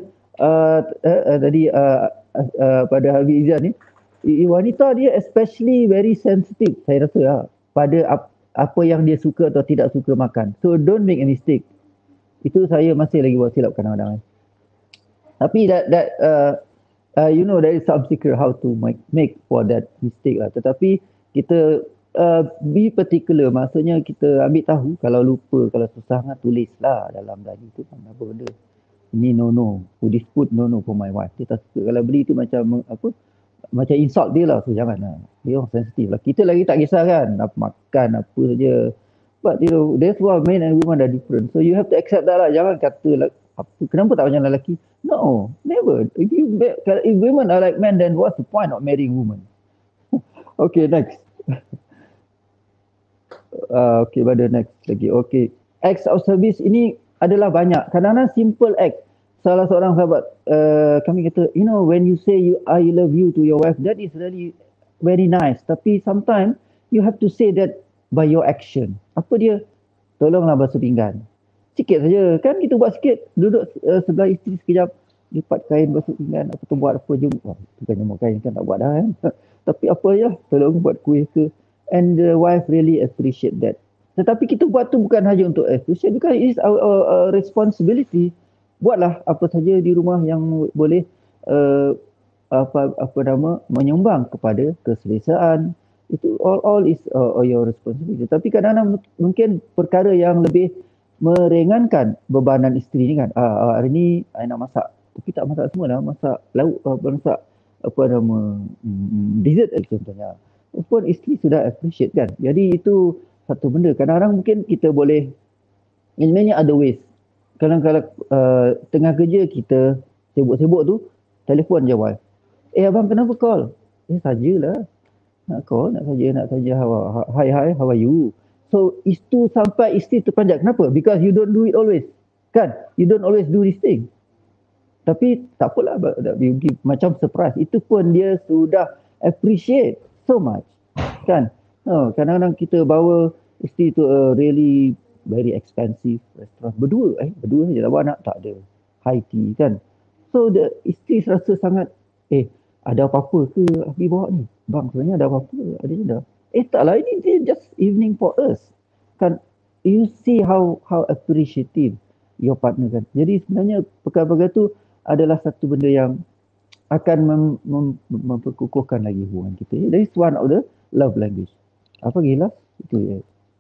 pada Habib Izzan ni, wanita dia especially very sensitive saya rasa pada apa yang dia suka atau tidak suka makan. So don't make a mistake. Itu saya masih lagi buat silap kadang-kadang. Tapi you know there is some secret how to make for that mistake lah. Tetapi kita be particular, maksudnya kita ambil tahu kalau lupa, kalau susah sangat tulis lah dalam tadi tu kan apa benda. Ini no, this food no for my wife. Dia tak suka. Kalau beli tu macam macam insult dia lah. So jangan lah. Dia orang sensitif lah. Kita lagi tak kisah kan. Apa makan, apa saja. But you know, that's why men and women are different. So you have to accept that lah. Jangan kata kenapa tak macam lelaki? No, never. If women are like men, then what's the point of marrying women? Okay, next. Okay, pada next lagi. Okay. Acts of service ini adalah banyak. Kadang-kadang simple act. Salah seorang sahabat kami kata, you know, when you say I love you to your wife, that is really very nice. Tapi sometimes you have to say that by your action. Apa dia? Tolonglah basuh pinggan. Sikit saja. Kan kita buat sikit. Duduk sebelah isteri sekejap. Lipat kain basuh pinggan. Apa tu buat apa je. Bukan jemur kain kan tak buat dah kan. Tapi apa je. Tolong buat kuih ke. And the wife really appreciate that. Tetapi kita buat tu bukan hanya untuk appreciate. Because it is our responsibility. Buatlah apa saja di rumah yang boleh menyumbang kepada keselesaan. Itu all is your responsibility. Tapi kadang-kadang mungkin perkara yang lebih meringankan bebanan isteri ni kan. Hari ni I nak masak. Tapi tak masak semua lah. Masak lauk, masak dessert contohnya. Pun isteri sudah appreciate kan. Jadi itu satu benda. Kadang-kadang mungkin kita boleh, in many other ways. Kadang-kadang tengah kerja kita sibuk-sibuk tu, telefon je wife. Abang kenapa call? Sajalah. Nak call, nak saja. Hi, how are you? So, itu sampai isteri terpanjat. Kenapa? Because you don't do it always. Kan? You don't always do this thing. Tapi tak apalah, macam surprise. Itu pun dia sudah appreciate so much. Kan? Kadang-kadang kita bawa isteri tu really very expensive restaurant. Berdua je lah, anak tak ada. High tea kan. So, isteri rasa sangat, ada apa-apa ke Abi bawa ni? Bang, sebenarnya ada apa-apa? Ada je dah. Taklah, ini just evening for us. Kan, you see how appreciative your partner kan. Jadi sebenarnya perkara-perkara tu adalah satu benda yang akan memperkukuhkan lagi hubungan kita. That is one of the love language. Apa gila? Itu ya.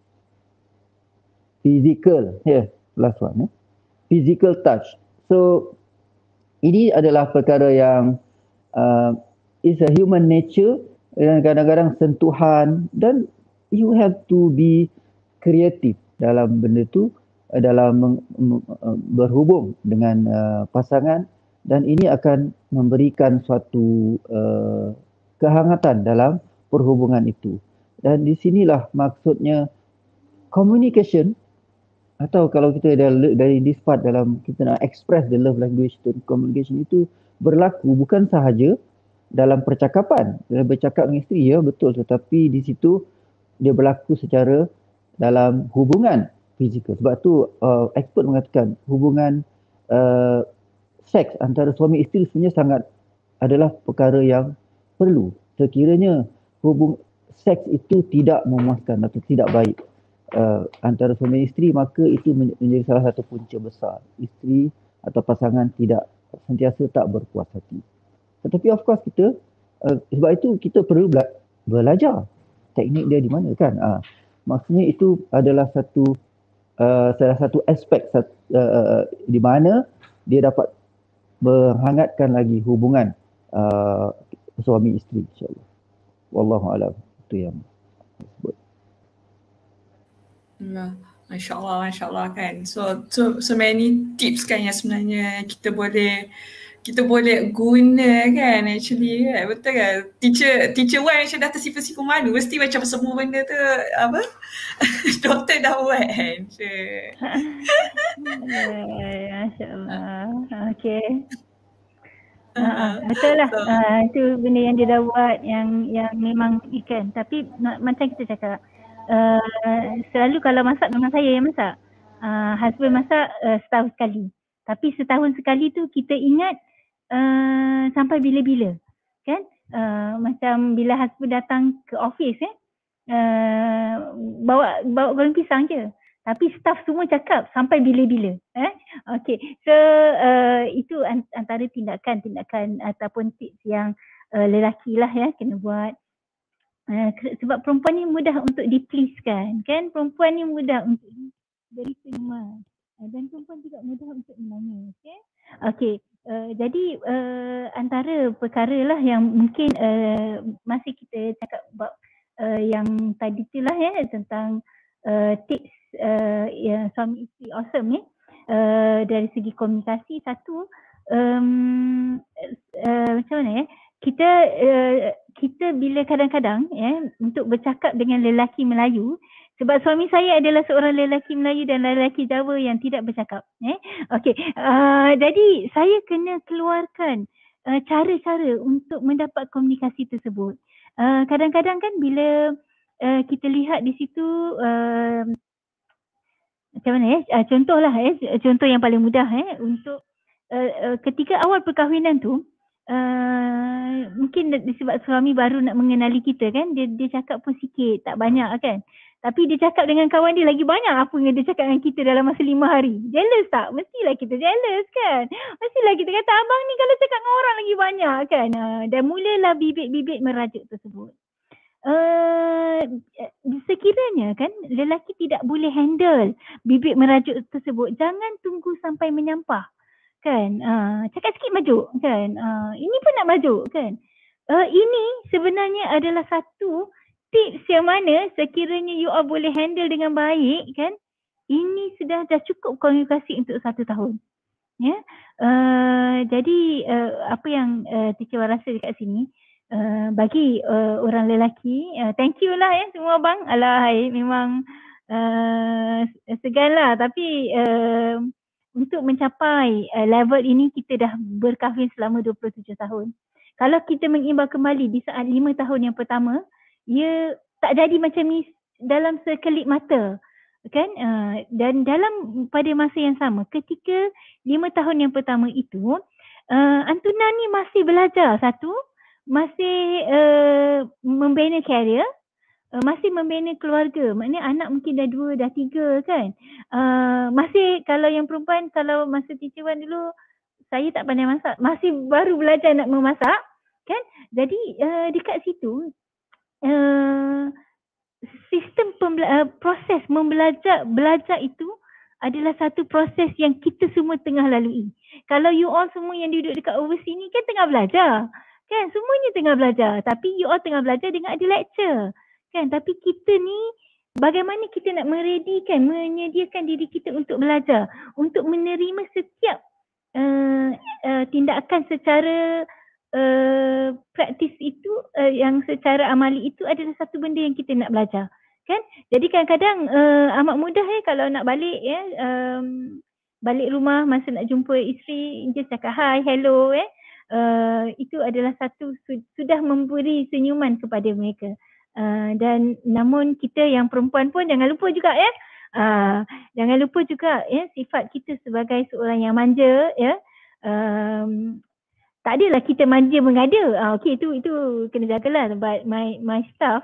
Physical. Last one. Physical touch. So, ini adalah perkara yang it's a human nature, dan kadang-kadang sentuhan, dan you have to be kreatif dalam benda tu, dalam berhubung dengan pasangan, dan ini akan memberikan suatu kehangatan dalam perhubungan itu. Dan di sinilah maksudnya communication, atau kalau kita dari this part dalam kita nak express the love language to communication itu berlaku bukan sahaja dalam percakapan. Dalam bercakap dengan isteri, ya betul, tetapi di situ dia berlaku secara dalam hubungan fizikal. Sebab tu expert mengatakan hubungan seks antara suami isteri sebenarnya sangat adalah perkara yang perlu. Sekiranya seks itu tidak memuaskan atau tidak baik antara suami isteri, maka itu menjadi salah satu punca besar isteri atau pasangan tidak sentiasa tak berpuas hati. Tetapi of course kita sebab itu kita perlu belajar teknik dia di mana kan. Maksudnya itu adalah salah satu aspek di mana dia dapat menghangatkan lagi hubungan suami isteri, insya-Allah. Wallahu a'lam. Itu yang disebut. Masya Allah kan. So many tips kan yang sebenarnya kita boleh guna kan actually kan. Betul kan? Teacher Wan macam dah tersipu-sipu malu. Mesti macam semua benda tu apa? Doktor dah buat kan. Masya Allah. Okay. Betul lah. Itu benda yang dia dah buat yang memang ikan. Tapi macam kita cakap, selalu kalau masak memang saya yang masak. Husband masak setahun sekali. Tapi setahun sekali tu kita ingat sampai bila-bila kan. Macam bila husband datang ke office bawa goreng pisang je. Tapi staff semua cakap sampai bila-bila. Okay. So itu antara tindakan ataupun tips yang lelaki lah ya kena buat. Sebab perempuan ni mudah untuk di-pleasekan kan. Perempuan ni mudah untuk diberi senyuman. Dan perempuan juga mudah untuk menangis. Okay. Jadi antara perkara lah yang mungkin masih kita cakap about yang tadi tu lah ya tentang tips yang suami isteri awesome ni dari segi komunikasi. Satu macam mana ya, kita bila kadang-kadang untuk bercakap dengan lelaki Melayu, sebab suami saya adalah seorang lelaki Melayu dan lelaki Jawa yang tidak bercakap. Okey. Jadi saya kena keluarkan cara-cara untuk mendapat komunikasi tersebut. Kadang-kadang kan bila kita lihat di situ macam mana contohlah contoh yang paling mudah untuk ketika awal perkahwinan tu, mungkin sebab suami baru nak mengenali kita kan, dia cakap pun sikit, tak banyak kan. Tapi dia cakap dengan kawan dia lagi banyak apa yang dia cakap dengan kita dalam masa 5 hari. Jealous tak? Mestilah kita jealous kan. Mestilah kita kata abang ni kalau cakap dengan orang lagi banyak kan. Dan mulalah bibit-bibit merajuk tersebut. Sekiranya kan lelaki tidak boleh handle bibit merajuk tersebut, jangan tunggu sampai menyampah kan. Cakap sikit merajuk kan. Ini pun nak merajuk kan. Ini sebenarnya adalah satu tips yang mana sekiranya you all boleh handle dengan baik kan, ini sudah dah cukup komunikasi untuk 1 tahun. Ya, Jadi apa yang teacher Wan rasa dekat sini, bagi orang lelaki, thank you lah semua abang. Alah, memang segan lah, tapi untuk mencapai level ini kita dah berkahwin selama 27 tahun. Kalau kita mengimbang kembali di saat 5 tahun yang pertama, ia tak jadi macam ni dalam sekelip mata, kan? Dan dalam pada masa yang sama, ketika 5 tahun yang pertama itu, Antuna ni masih belajar satu, masih membina karier, masih membina keluarga. Maknanya anak mungkin dah 2, dah 3 kan. Masih kalau yang perempuan, kalau masa teacher Wan dulu, saya tak pandai masak, masih baru belajar nak memasak kan. Jadi dekat situ sistem proses belajar itu adalah satu proses yang kita semua tengah lalui. Kalau you all semua yang duduk dekat overseas ni kan tengah belajar. Kan semuanya tengah belajar, tapi you all tengah belajar dengan ada lecture. Kan, tapi kita ni bagaimana kita nak menyediakan diri kita untuk belajar, untuk menerima setiap tindakan secara praktis itu, yang secara amali itu adalah satu benda yang kita nak belajar. Kan? Jadi kadang-kadang amat mudah kalau nak balik balik rumah masa nak jumpa isteri, just cakap hi, hello itu adalah satu sudah memberi senyuman kepada mereka. Dan namun kita yang perempuan pun jangan lupa juga jangan lupa juga sifat kita sebagai seorang yang manja tak adalah kita manja mengada. Okey, itu kena jagalah. But my staff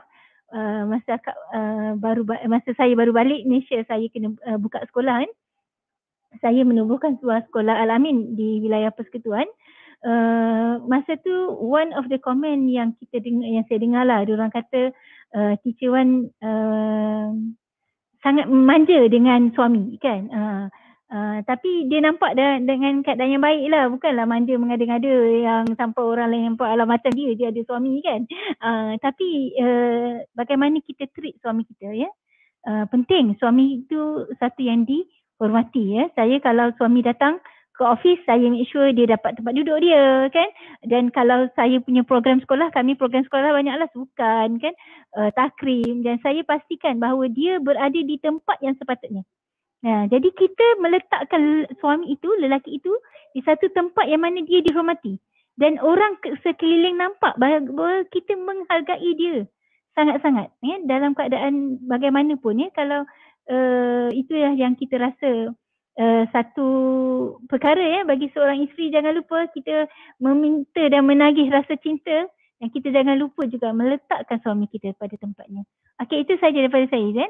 masa saya baru balik Malaysia, saya kena buka sekolah kan. Saya menubuhkan sebuah sekolah Al-Amin di wilayah Persekutuan. Masa tu one of the comment yang saya dengar lah, diorang kata teacher Wan sangat manja dengan suami kan. Tapi dia nampak dengan keadaan yang baik lah, bukanlah manja mengada-ngada yang sampai orang lain nampak alam macam dia ada suami kan. Tapi bagaimana kita treat suami kita penting. Suami itu satu yang dihormati Saya kalau suami datang ke office, saya make sure dia dapat tempat duduk dia kan. Dan kalau saya punya program sekolah, kami program sekolah banyaklah sukan kan, takrim, dan saya pastikan bahawa dia berada di tempat yang sepatutnya. Jadi kita meletakkan suami itu, lelaki itu di satu tempat yang mana dia dihormati. Dan orang sekeliling nampak bahawa kita menghargai dia sangat-sangat dalam keadaan bagaimanapun kalau itulah yang kita rasa satu perkara bagi seorang isteri. Jangan lupa kita meminta dan menagih rasa cinta, dan kita jangan lupa juga meletakkan suami kita pada tempatnya. Okey, itu saja daripada saya, Zain.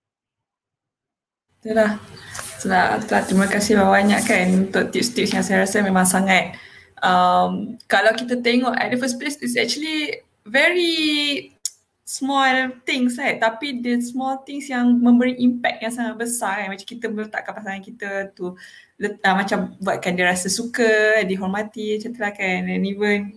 Itulah. Terima kasih banyak kan untuk tips-tips yang saya rasa memang sangat kalau kita tengok at the first place, it's actually very small things tapi the small things yang memberi impact yang sangat besar macam kita meletakkan pasangan kita tu macam buatkan dia rasa suka, dihormati macam tu lah kan. And even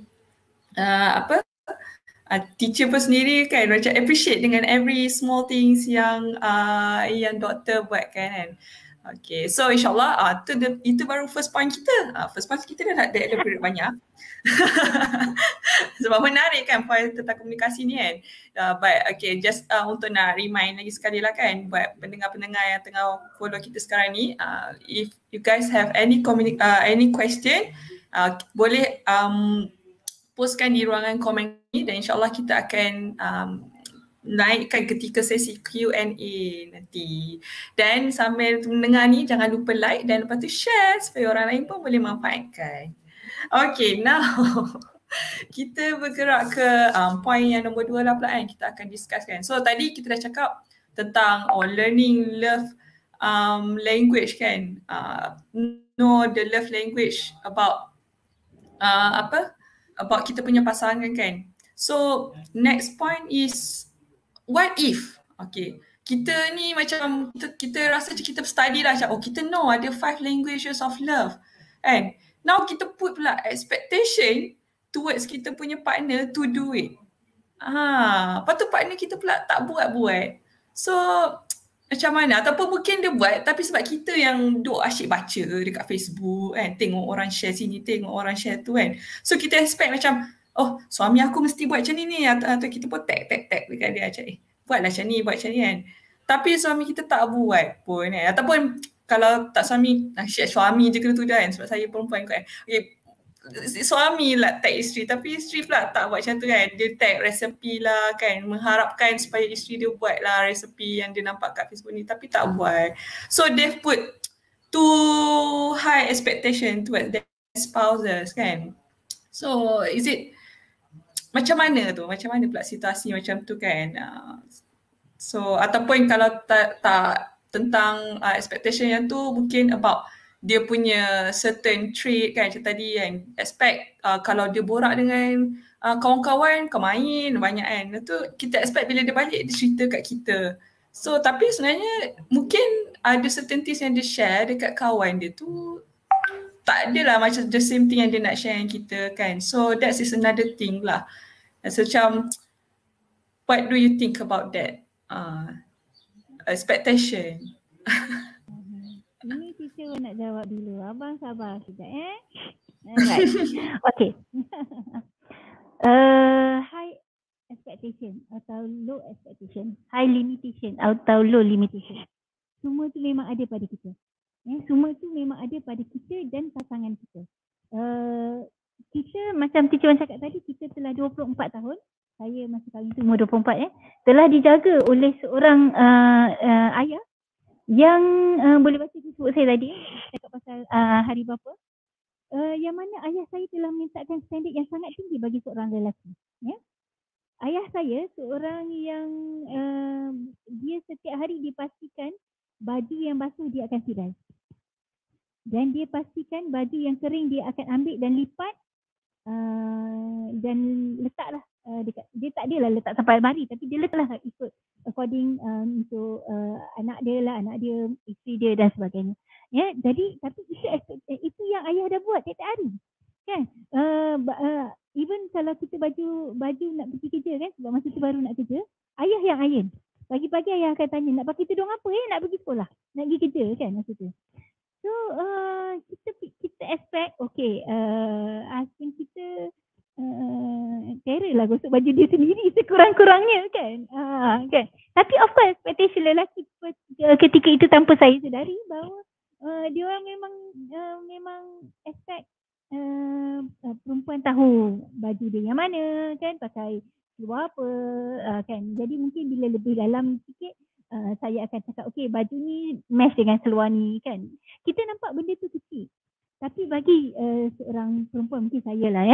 teacher pun sendiri kan macam appreciate dengan every small things yang doktor buat kan. Okay, so insyaAllah itu baru first point kita. First point kita dah elaborate banyak. Sebab menarik kan point tentang komunikasi ni kan. But okay, just untuk nak remind lagi sekali lah kan buat pendengar-pendengar yang tengah follow kita sekarang ni, if you guys have any question, boleh postkan di ruangan komen ni, dan insyaAllah kita akan naikkan ketika sesi Q&A nanti. Dan sambil mendengar ni jangan lupa like dan lepas tu share supaya orang lain pun boleh manfaatkan. Okay, now kita bergerak ke point yang nombor 2 lah pula kan, kita akan discusskan. So tadi kita dah cakap tentang learning love language kan, know the love language about about kita punya pasangan kan. So next point is what if, okay, kita ni macam kita rasa kita study lah macam kita know ada 5 languages of love and now kita put pula expectation towards kita punya partner to do it. Lepas tu partner kita pula tak buat. So macam mana, ataupun mungkin dia buat tapi sebab kita yang duk asyik baca dekat Facebook kan, tengok orang share sini, tengok orang share tu kan, so kita expect macam oh suami aku mesti buat macam ni atau kita pun tag dekat dia macam buatlah macam ni, buat macam ni kan, tapi suami kita tak buat pun kan, ataupun kalau tak suami, suami je kena tuduh kan sebab saya perempuan kan, suami lah tag isteri tapi isteri pula tak buat macam tu kan, dia tag resepi lah kan, mengharapkan supaya isteri dia buat lah resepi yang dia nampak kat Facebook ni tapi tak buat. So they've put too high expectation towards their spouses kan. So is it macam mana pula situasi macam tu kan. So ataupun kalau tak tentang expectation yang tu, mungkin about dia punya certain trait kan, macam tadi kan, expect kalau dia borak dengan kawan-kawan, kau main banyak kan, itu kita expect bila dia balik dia cerita kat kita. So tapi sebenarnya mungkin ada certain things yang dia share dekat kawan dia tu tak adalah macam the same thing yang dia nak share dengan kita kan. So that is another thing lah. So macam what do you think about that expectation? Ini teacher nak jawab dulu. Abang sabar sekejap Right. Okay. High expectation atau low expectation, high limitation atau low limitation. Semua tu memang ada pada kita. Semua tu memang ada pada kita dan pasangan kita. Kita macam teacher cakap tadi, kita telah 24 tahun. Saya masa kahwin tu umur 24 telah dijaga oleh seorang ayah yang boleh baca Facebook saya tadi cakap pasal hari bapa, yang mana ayah saya telah meletakkan standard yang sangat tinggi bagi seorang lelaki. Ayah saya seorang yang dia setiap hari dipastikan baju yang basuh dia akan tirai, dan dia pastikan baju yang kering dia akan ambil dan lipat dan letaklah dekat, dia tak adalah letak sampai almari tapi dia letaklah ikut according untuk anak dia, isteri dia dan sebagainya. Jadi tapi itu yang ayah dah buat tiap hari kan. Even kalau kita baju nak pergi kerja kan, sebab masa tu baru nak kerja, ayah yang iron. Pagi-pagi ayah akan tanya nak pakai tudung apa nak pergi sekolah, nak pergi kerja kan masa tu. So kita expect okay, husband kita terror lah gosok baju dia sendiri sekurang-kurangnya kan. Kan. Tapi of course expectation lelaki ketika itu tanpa saya sedari bahawa dia orang memang expect perempuan tahu baju dia yang mana kan, pakai seluar apa kan. Jadi mungkin bila lebih dalam sikit saya akan cakap okay baju ni match dengan seluar ni kan. Kita nampak benda tu kecil. Tapi bagi seorang perempuan, mungkin saya lah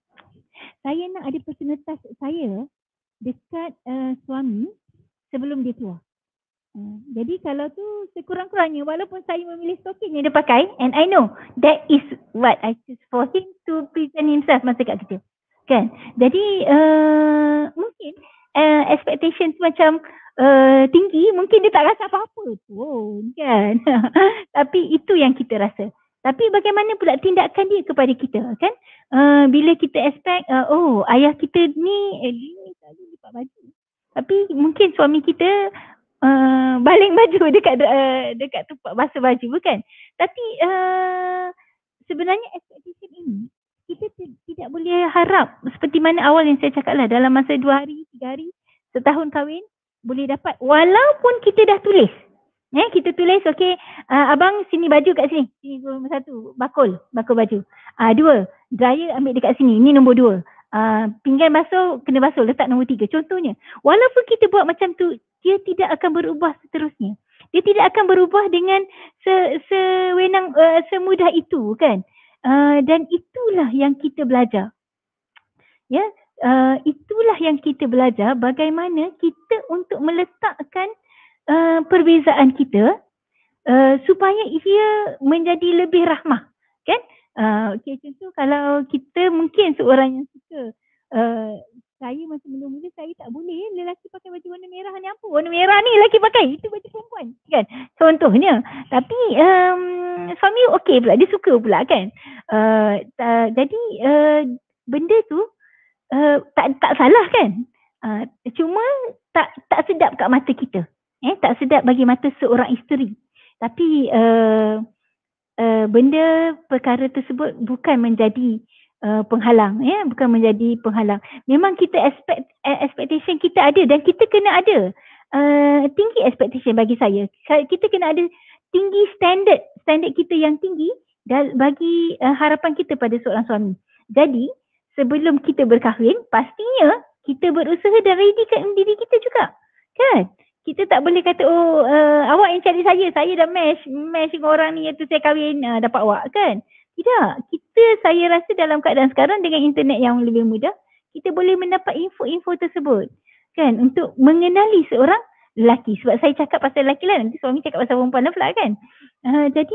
saya nak ada personal touch saya dekat suami sebelum dia keluar. Jadi kalau tu sekurang-kurangnya walaupun saya memilih stocking yang dia pakai, and I know that is what I choose for him to present himself masa kat kita. Kan? Jadi mungkin expectation tu macam tinggi, mungkin dia tak rasa apa-apa pun kan. Tapi itu yang kita rasa. Tapi bagaimana pula tindakan dia kepada kita kan? Bila kita expect ayah kita ni dia selalu lipat baju. Tapi mungkin suami kita baling baju dekat tempat basuh baju bukan. Tapi sebenarnya expectation ini kita tidak boleh harap seperti mana awal yang saya cakap lah, dalam masa 2 hari, 3 hari, setahun kahwin boleh dapat, walaupun kita dah tulis. Kita tulis okay, abang sini baju kat sini. Sini nombor 1, bakul baju. 2, dryer ambil dekat sini. Ini nombor 2. Pinggan basuh kena basuh, letak nombor 3. Contohnya, walaupun kita buat macam tu, dia tidak akan berubah seterusnya. Dia tidak akan berubah dengan sewenang semudah itu kan. Dan itulah yang kita belajar. Ya, itulah yang kita belajar bagaimana kita untuk meletakkan perbezaan kita supaya ia menjadi lebih rahmah kan. Okay, contoh kalau kita mungkin seorang yang suka saya masa mula-mula saya tak boleh lelaki pakai baju warna merah ni, apa warna merah ni lelaki pakai, itu baju perempuan kan contohnya. Tapi suami okey pula, dia suka pula kan. Jadi benda tu tak salah kan. Cuma tak sedap kat mata kita. Tak sedap bagi mata seorang isteri. Tapi benda perkara tersebut bukan menjadi penghalang, bukan menjadi penghalang. Memang kita expectation kita ada dan kita kena ada tinggi expectation bagi saya. Kita kena ada tinggi standard kita yang tinggi bagi harapan kita pada seorang suami. Jadi sebelum kita berkahwin, pastinya kita berusaha dan readykan diri kita juga, kan? Kita tak boleh kata awak yang cari saya dah match dengan orang ni, iaitu saya kahwin dapat awak, kan? Tidak. Saya rasa dalam keadaan sekarang dengan internet yang lebih mudah, kita boleh mendapat info-info tersebut, kan, untuk mengenali seorang lelaki. Sebab saya cakap pasal lelaki lah, nanti suami cakap pasal perempuan lah pula, kan? Jadi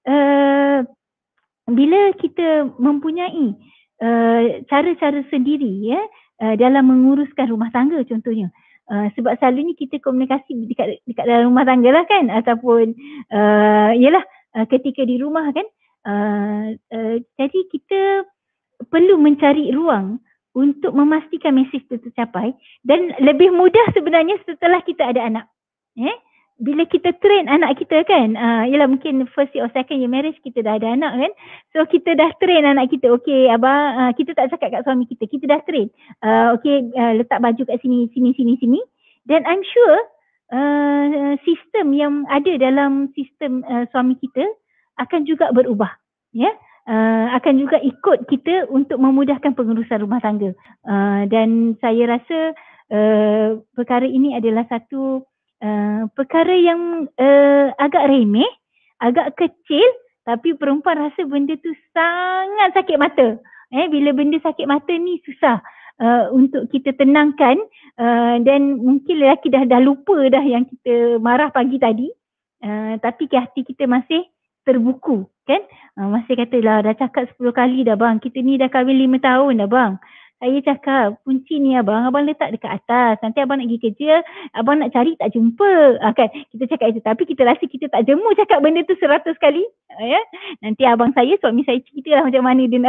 bila kita mempunyai cara-cara sendiri dalam menguruskan rumah tangga contohnya, sebab selalunya kita komunikasi dekat dalam rumah tangga lah, kan, ataupun ketika di rumah, kan. Jadi kita perlu mencari ruang untuk memastikan mesej itu tercapai, dan lebih mudah sebenarnya setelah kita ada anak. Bila kita train anak kita, kan, mungkin first year or second year marriage kita dah ada anak, kan. So kita dah train anak kita, okey abang, kita tak cakap kat suami kita dah train, letak baju kat sini. Dan I'm sure sistem yang ada dalam sistem suami kita akan juga berubah, akan juga ikut kita untuk memudahkan pengurusan rumah tangga. Dan saya rasa perkara ini adalah satu perkara yang agak remeh, agak kecil, tapi perempuan rasa benda tu sangat sakit mata. Bila benda sakit mata ni susah untuk kita tenangkan, dan mungkin lelaki dah lupa dah yang kita marah pagi tadi, tapi hati kita masih terbuku, kan. Masih kata lah, dah cakap 10 kali dah bang, kita ni dah kahwin 5 tahun dah bang. Saya cakap kunci ni abang letak dekat atas. Nanti abang nak pergi kerja, abang nak cari tak jumpa. Kan kita cakap itu, tapi kita rasa kita tak jemu cakap benda tu 100 kali. Nanti abang saya, suami saya cerita lah macam mana dia nak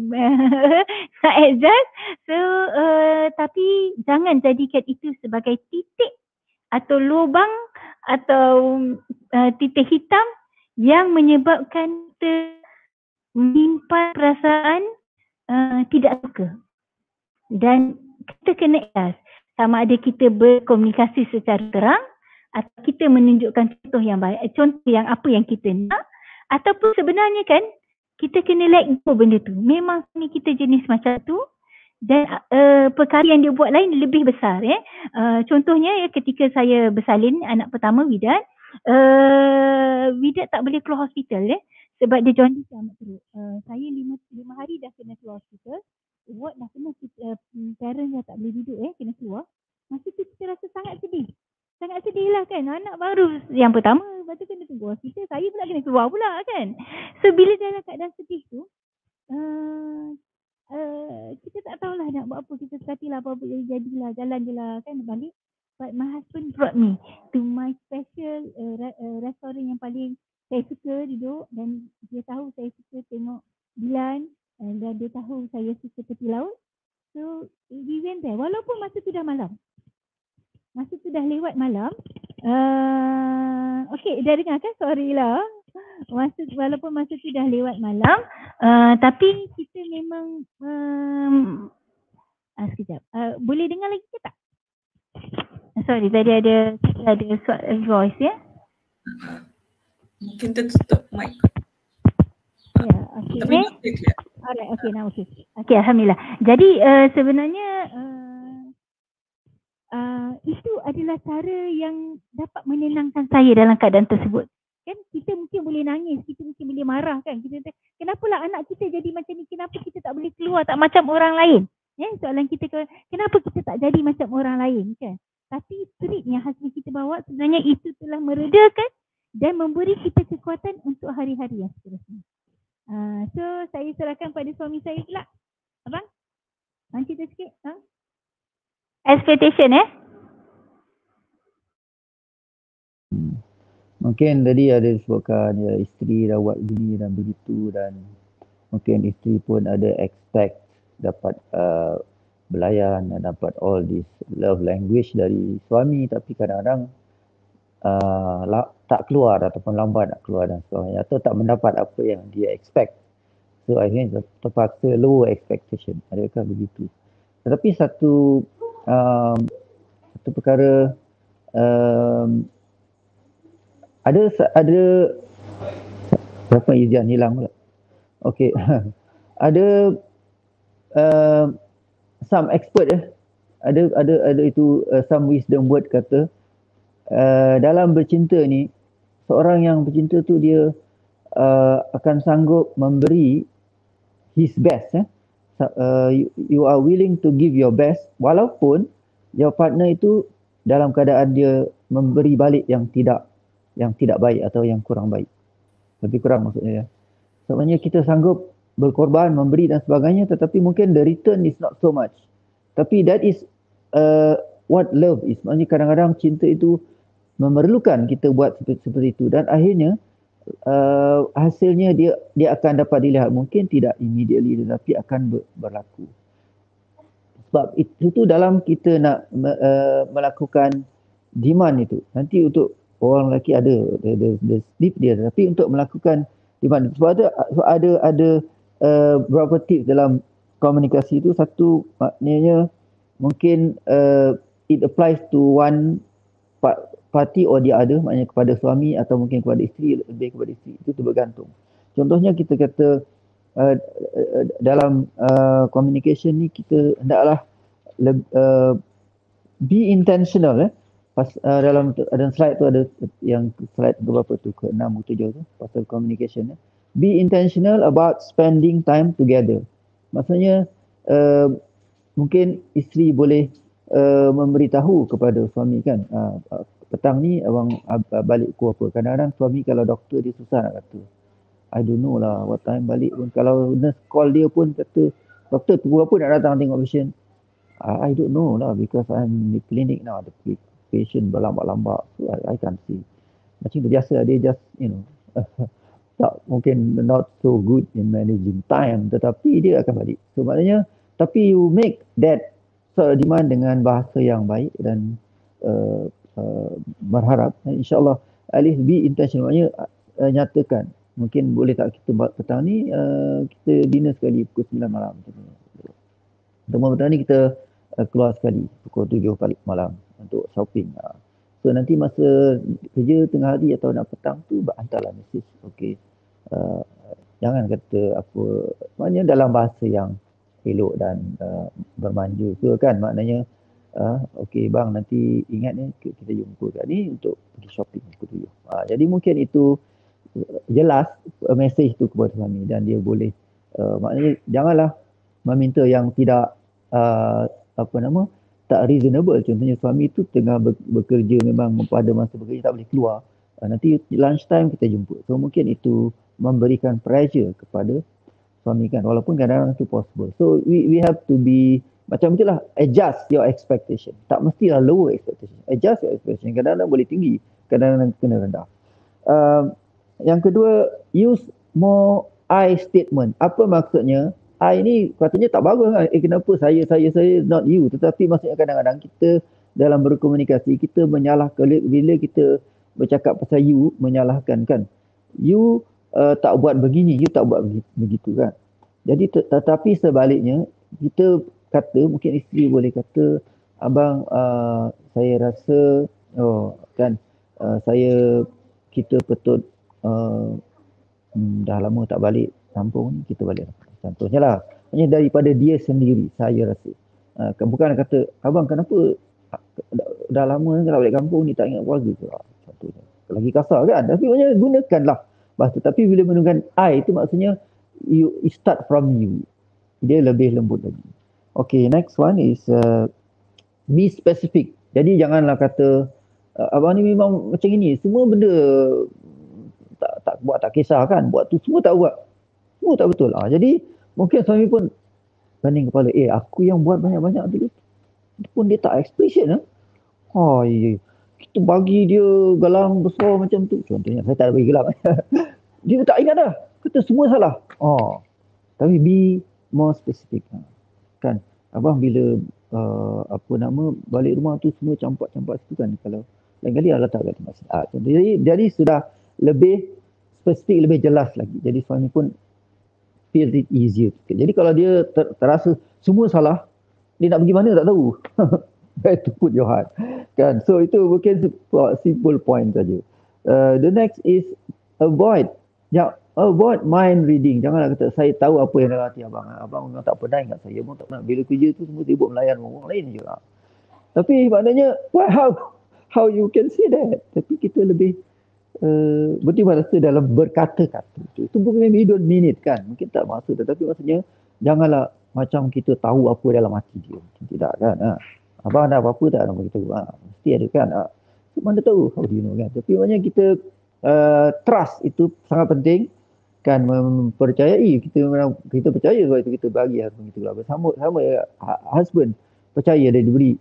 adjust. So tapi jangan jadikan itu sebagai titik atau lubang atau titik hitam yang menyebabkan kita menyimpan perasaan tidak suka. Dan kita kena ikhlas sama ada kita berkomunikasi secara terang atau kita menunjukkan contoh yang baik, contoh yang apa yang kita nak, ataupun sebenarnya, kan, kita kena let go benda tu. Memang ni kita jenis macam tu, dan perkara yang dia buat lain lebih besar. Contohnya ketika saya bersalin anak pertama Widat, Widat tak boleh keluar hospital sebab dia jaundice amat teruk. Saya 5 hari dah kena keluar hospital. Ward dah kena, parents dah tak boleh duduk, kena keluar. Masa tu kita rasa sangat sedih lah, kan, anak baru yang pertama, lepas tu kena tunggu hospital, saya pula kena keluar pula, kan. So bila dalam keadaan sedih tu, kita tak tahulah nak buat apa, kita sekatilah apa-apa jadilah, jalan je lah, kan, balik. But my husband brought me to my special restoran yang paling saya suka duduk, dan dia tahu saya suka tengok Dilan, dan dia tahu saya suka tepi laut. So we went there walaupun masa tu dah malam. Masa tu dah lewat malam. Okay, dah dengar kan? Sorry lah. Walaupun masa tu dah lewat malam, tapi kita memang sekejap. Boleh dengar lagi ke tak? Sorry, tadi ada voice Mungkin tertutup mic. Ya, okey. Tapi clear. Alright, okey, now okey. Okey, alhamdulillah. Jadi sebenarnya itu adalah cara yang dapat menenangkan saya dalam keadaan tersebut. Kan kita mungkin boleh nangis, kita mungkin boleh marah, kan. Kita kenapalah anak kita jadi macam ni, kenapa kita tak boleh keluar tak macam orang lain? Soalan kita, kenapa kita tak jadi macam orang lain, kan? Tapi spirit yang husband kita bawa sebenarnya itu telah meredakan dan memberi kita kekuatan untuk hari-hari yang seterusnya. So saya serahkan pada suami saya pula. Abang, cerita sikit. Expectation Mungkin tadi ada disebutkan isteri dah buat gini dan begitu, dan mungkin isteri pun ada expect dapat belayan dan dapat all this love language dari suami, tapi kadang-kadang tak keluar ataupun lambat nak keluar dan sebagainya, atau tak mendapat apa yang dia expect. So akhirnya terpaksa lower expectation. Adakah begitu? Tetapi satu perkara, ada berapa Izian hilang pula. Okey. Ada some expert ada itu some wisdom word kata dalam bercinta ni, seorang yang bercinta tu dia akan sanggup memberi his best. You are willing to give your best walaupun your partner itu dalam keadaan dia memberi balik yang tidak baik atau yang kurang baik. Lebih kurang maksudnya ya. Sebenarnya kita sanggup berkorban, memberi dan sebagainya, tetapi mungkin the return is not so much. Tapi that is what love is. Maksudnya kadang-kadang cinta itu memerlukan kita buat seperti itu, dan akhirnya hasilnya dia akan dapat dilihat, mungkin tidak immediately tetapi akan berlaku. Sebab itu dalam kita nak melakukan demand itu, nanti untuk orang lelaki ada slip dia, tapi untuk melakukan demand, sebab ada beberapa tips dalam komunikasi itu. Satu, maknanya mungkin it applies to one party or the other, maknanya kepada suami atau mungkin kepada isteri, lebih kepada isteri, itu bergantung. Contohnya kita kata dalam communication ni kita hendaklah be intentional. Dalam slide tu ada yang slide berapa tu, ke-6 ke 7 tu, pasal communication. Be intentional about spending time together. Maksudnya mungkin isteri boleh memberitahu kepada suami kan, petang ni abang balik pukul apa. Kadang-kadang suami kalau doktor dia susah nak kata, I don't know lah what time balik pun. Kalau nurse call dia pun kata, doktor pukul apa nak datang tengok patient, I don't know lah because I'm in the clinic now, the patient berlambak-lambak, so I can't see. Macam tu biasa, dia just tak, mungkin not so good in managing time, tetapi dia akan balik. So maknanya, tapi you make that sort of demand dengan bahasa yang baik dan berharap, insyaAllah at least be intentional, maknanya nyatakan, mungkin boleh tak kita buat petang ni kita dinner sekali pukul 9 malam. Untuk petang ni kita keluar sekali pukul 7 malam untuk shopping. So nanti masa kerja tengah hari atau nak petang tu hantarlah mesej. Okey. Jangan kata apa, maknanya dalam bahasa yang elok dan bermanja ke kan, maknanya okey bang, nanti ingat ni kita jumpa kat ni untuk pergi shopping pukul 7. Jadi mungkin itu jelas mesej tu kepada suami dan dia boleh maknanya janganlah meminta yang tidak tak reasonable. Contohnya suami tu tengah bekerja, memang pada masa bekerja tak boleh keluar, nanti lunch time kita jumpa. So mungkin itu memberikan pressure kepada suami kan, walaupun kadang-kadang itu possible. So we have to be macam itulah, adjust your expectation. Tak mestilah lower expectation, adjust your expectation. Kadang-kadang boleh tinggi, kadang-kadang kena rendah. Yang kedua, use more I statement. Apa maksudnya? I ni katanya tak bagus kan. Kenapa saya not you. Tetapi maksudnya kadang-kadang kita dalam berkomunikasi kita menyalahkan, bila kita bercakap pasal you, menyalahkan kan. You tak buat begini, you tak buat begitu kan. Jadi tetapi sebaliknya kita kata, mungkin isteri boleh kata, abang saya rasa kita patut dah lama tak balik kampung ni, kita balik. Contohnya lah, hanya daripada dia sendiri, saya rasa. Bukan kata, abang kenapa dah lama tak balik kampung ni, tak ingat keluarga ke? Contohnya. Lagi kasar kan? Tapi maknanya gunakanlah bahasa. Tapi bila menggunakan I itu maksudnya, it start from you. Dia lebih lembut lagi. Okay, next one is be specific. Jadi janganlah kata, abang ni memang macam ini, semua benda tak buat, tak kisah kan, buat tu semua tak buat. Semua tak betul. Jadi mungkin suami pun banding kepala, aku yang buat banyak-banyak dulu pun dia tak appreciate. Kita bagi dia gelang besar macam tu. Contohnya, saya tak ada bagi gelang. Dia tak ingat dah. Kata semua salah. Tapi be more specific. Kan, abang bila balik rumah tu semua campak-campak situ kan. Kalau lain kali letak kat tempat silat. Jadi sudah lebih spesifik, lebih jelas lagi. Jadi suami pun feel it easier. Jadi kalau dia terasa semua salah, dia nak pergi mana tak tahu. Where to put your heart. Kan? So itu mungkin simple point saja. The next is avoid mind reading. Janganlah kata saya tahu apa yang dalam hati abang. Abang memang tak pernah ingat saya pun tak pernah. Bila kerja tu semua sibuk melayan orang lain je lah. Tapi maknanya how you can say that? Tapi kita lebih bertimbang rasa dalam berkata-kata. Itu bukan maybe you don't mean it kan. Mungkin tak maksud, tetapi maksudnya janganlah macam kita tahu apa dalam hati dia. Tidak kan. Abang ada apa-apa tak nak beritahu. Mesti ada kan. Mana tahu, how do you know kan. Tapi maknanya kita trust itu sangat penting kan, mempercayai. Kita percaya sebab itu kita bagi husband kita lah. Sama husband percaya dia diberi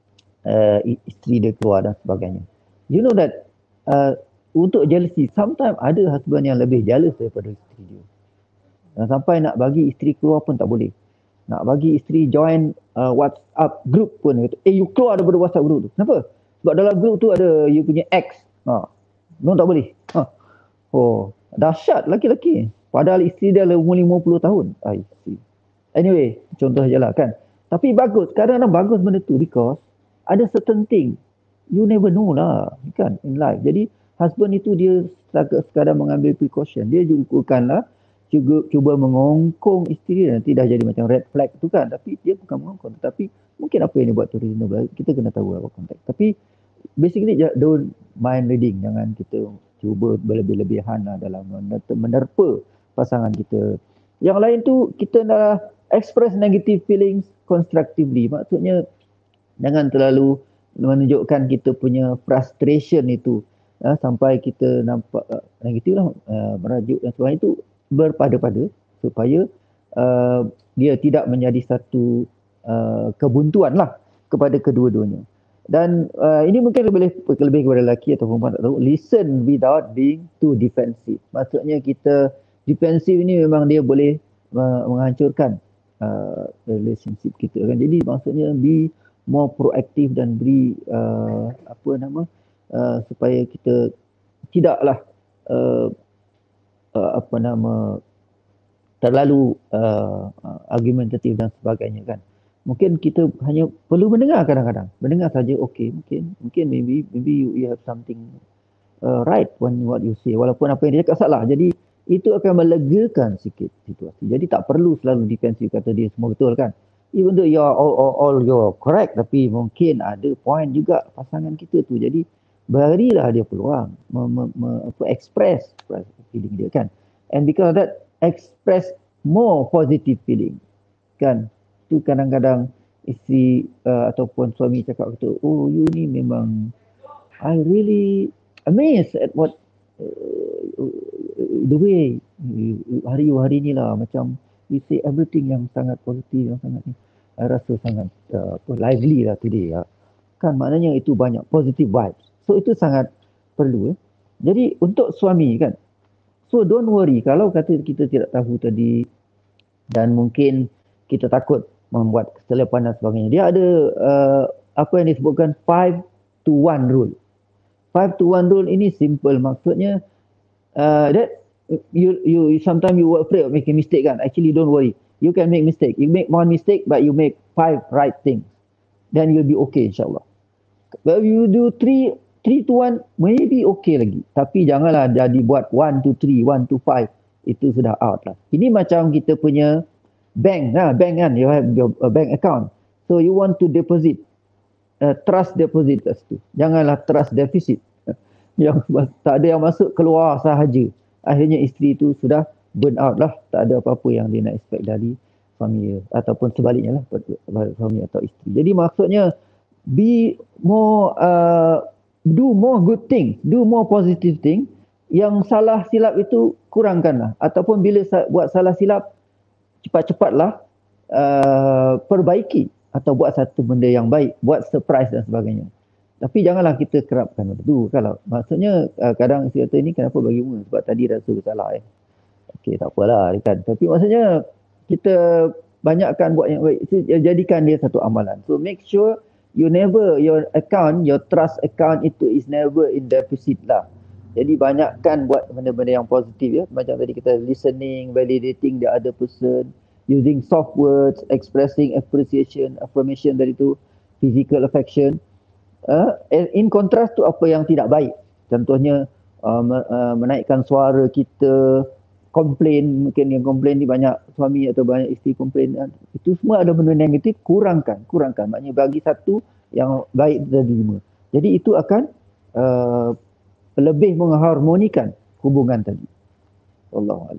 isteri dia keluar dan sebagainya. You know that untuk jealousy, sometimes ada husband yang lebih jealous daripada isteri dia. Dan sampai nak bagi isteri keluar pun tak boleh. Nak bagi isteri join WhatsApp group pun. You keluar daripada WhatsApp group tu. Kenapa? Sebab dalam group tu ada you punya ex. Memang tak boleh. Oh, dahsyat laki-laki. Padahal isteri dia umur 50 tahun. I see. Anyway, contoh je lah kan. Tapi bagus. Kadang-kadang bagus benda tu because ada certain thing you never know lah kan in life. Jadi husband itu dia sekadar mengambil precaution. Dia juga bukanlah cuba mengongkong isteri dia. Nanti dah jadi macam red flag tu kan. Tapi dia bukan mengongkong. Tapi mungkin apa yang dia buat tu reasonable. Kita kena tahu apa konteks. Tapi basically don't mind reading. Jangan kita cuba berlebih-lebihan lah dalam menerpa pasangan kita. Yang lain tu kita nak express negative feelings constructively. Maksudnya jangan terlalu menunjukkan kita punya frustration itu sampai kita nampak negatif lah, merajuk dan sebagainya itu berpada-pada supaya dia tidak menjadi satu kebuntuan lah kepada kedua-duanya. Dan ini mungkin lebih kepada lelaki atau perempuan tak tahu. Listen without being too defensive. Maksudnya kita defensif ini memang dia boleh menghancurkan relationship kita kan. Jadi maksudnya be more proaktif dan beri supaya kita tidaklah terlalu argumentatif dan sebagainya kan. Mungkin kita hanya perlu mendengar kadang-kadang. Mendengar saja okey, mungkin maybe you have something right when what you say, walaupun apa yang dia cakap salah. Jadi itu akan melegakan sikit situasi. Jadi tak perlu selalu defensif kata dia semua betul kan. Even though you're all you're correct, tapi mungkin ada point juga pasangan kita tu. Jadi berilah dia peluang express feeling dia kan. And because of that, express more positive feeling kan. Tu kadang-kadang isteri ataupun suami cakap kata, oh you ni memang I really amazed at what the way hari ni lah, macam you say everything yang sangat positif, yang sangat ni. I rasa sangat lively lah today ya. Kan maknanya itu banyak positive vibes. So itu sangat perlu. Jadi untuk suami kan, so don't worry kalau kata kita tidak tahu tadi dan mungkin kita takut membuat kesalahan dan sebagainya. Dia ada apa yang disebutkan 5 to 1 rule. 5 to 1 rule ini simple. Maksudnya that you sometimes you were afraid of making mistake kan. Actually don't worry. You can make mistake. You make one mistake but you make 5 right things. Then you'll be okay insyaAllah. But if you do 3 to 1 maybe okay lagi. Tapi janganlah jadi buat 1 to 3, 1 to 5. Itu sudah out lah. Ini macam kita punya bank kan, you have your bank account. So you want to deposit trust deposit kat situ. Janganlah trust deficit. Yang tak ada yang masuk keluar sahaja. Akhirnya isteri itu sudah burn out lah. Tak ada apa-apa yang dia nak expect dari suami ataupun sebaliknya lah, suami atau isteri. Jadi maksudnya be more do more good thing, do more positive thing. Yang salah silap itu kurangkanlah, ataupun bila buat salah silap cepat-cepatlah perbaiki atau buat satu benda yang baik, buat surprise dan sebagainya. Tapi janganlah kita kerapkan itu. Kalau maksudnya kadang isteri kata ni kenapa bagi rumah, sebab tadi rasa bersalah okey tak apalah kan. Tapi maksudnya kita banyakkan buat yang baik, jadikan dia satu amalan. So make sure you never, your account, your trust account itu is never in deficit lah. Jadi banyakkan buat benda-benda yang positif ya. Macam tadi kita listening, validating the other person, using soft words, expressing appreciation, affirmation dari itu, physical affection. In contrast to apa yang tidak baik. Contohnya menaikkan suara kita, komplain, mungkin yang komplain ni banyak suami atau banyak isteri komplain. Itu semua ada benda negatif, kurangkan. Maknanya bagi satu yang baik dari lima. Jadi itu akan lebih mengharmonikan hubungan tadi. Wallahualam.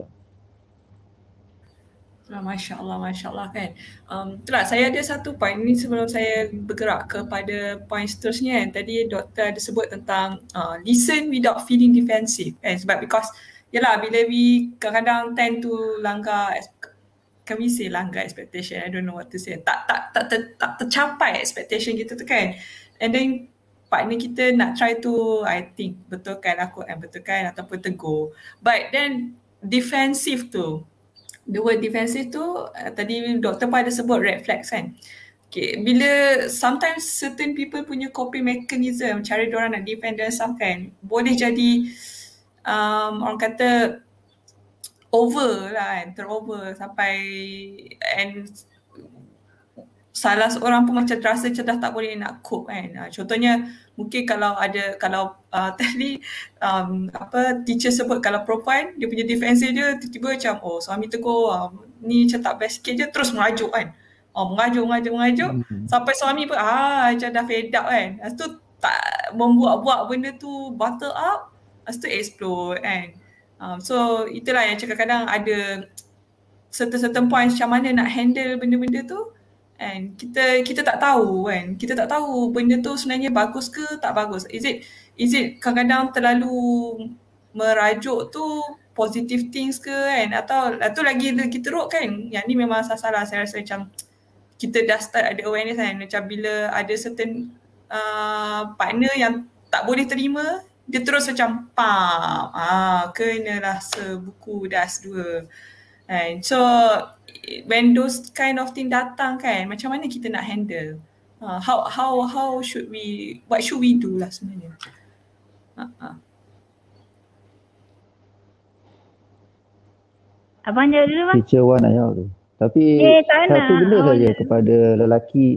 Masya Allah kan. Itulah saya ada satu point ni sebelum saya bergerak kepada point seterusnya kan. Tadi doktor ada sebut tentang listen without feeling defensive kan. Sebab because yalah bila we kadang-kadang tend to langgar, can we say langgar expectation, I don't know what to say, tak tercapai expectation kita tu kan. And then partner kita nak try to, I think betulkan aku, betulkan ataupun tegur. But then defensive tu, the word defensive tu tadi doktor pun ada sebut red flags kan. Okay, bila sometimes certain people punya coping mechanism, cara diorang nak defend themselves kan, boleh jadi orang kata over lah kan, terover sampai and salah seorang pun macam terasa dah tak boleh nak cope kan. Contohnya mungkin kalau tadi teacher sebut kalau perempuan dia punya defensive dia tiba-tiba macam suami tegur ni macam tak best sikit je terus merajuk kan. Mengajuk sampai suami pun macam dah fed up kan. Lepas tu tak membuat benda tu bottle up, lepas tu explode kan. So itulah yang kadang-kadang ada certain points macam mana nak handle benda-benda tu. And kita tak tahu kan, kita tak tahu benda tu sebenarnya bagus ke tak bagus. Is it kadang-kadang terlalu merajuk tu positive things ke kan, atau lagi teruk kan. Yang ni memang salah. Saya rasa macam kita dah start ada awareness kan, macam bila ada certain partner yang tak boleh terima, dia terus macam kenalah sebuku das dua. And so when those kind of thing datang kan, macam mana kita nak handle? How should we, what should we do lah sebenarnya? Abang jawab dulu bang. Teacher Wan nak jawab tu. Tapi satu benda saja kepada lelaki.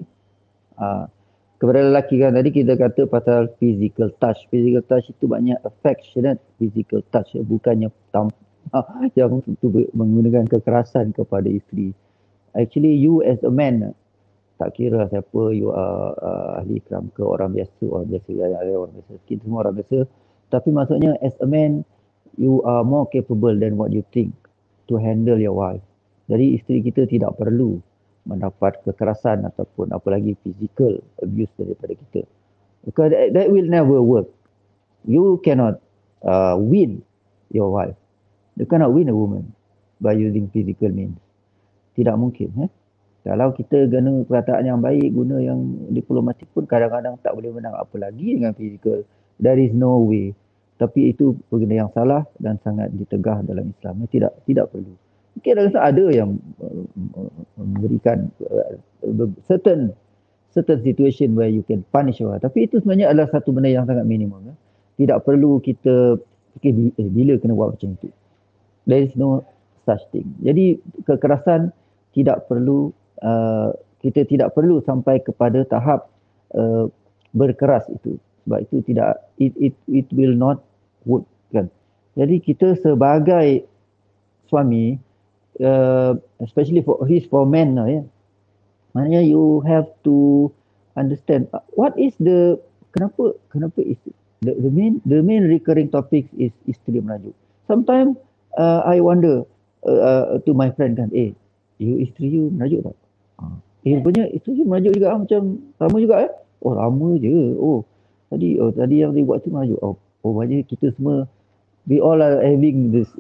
Kepada lelaki kan tadi kita kata pasal physical touch. Physical touch itu banyak affectionate physical touch, bukannya yang menggunakan kekerasan kepada isteri. Actually you as a man, tak kira siapa, you are ahli ikram ke orang biasa, orang biasa, kita semua orang biasa. Tapi maksudnya as a man, you are more capable than what you think to handle your wife. Jadi isteri kita tidak perlu mendapat kekerasan ataupun apalagi physical abuse daripada kita. Because that will never work. You cannot win your wife. You cannot win a woman by using physical means. Tidak mungkin. Kalau kita guna perkataan yang baik, guna yang diplomatik pun kadang-kadang tak boleh menang. Apalagi dengan physical. There is no way. Tapi itu benda yang salah dan sangat ditegah dalam Islam. Tidak perlu. Mungkin ada yang memberikan certain situation where you can punish her. Tapi itu sebenarnya adalah satu benda yang sangat minimum. Tidak perlu kita fikir bila kena buat macam itu. There is no such thing. Jadi kekerasan tidak perlu, kita tidak perlu sampai kepada tahap berkeras itu. Sebab itu tidak, it will not work kan. Jadi kita sebagai suami, especially for men lah ya, maknanya you have to understand what is kenapa is the main recurring topic is isteri merajuk. Sometimes I wonder to my friend kan, isteri you merajuk tak? Rupanya isteri you merajuk juga macam lama juga lama je. Tadi yang dia buat tu merajuk. Maknanya kita semua, we all are having this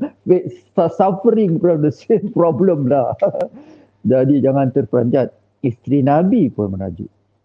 suffering from the same problem lah. Jadi jangan terperanjat. Isteri Nabi pun merajuk.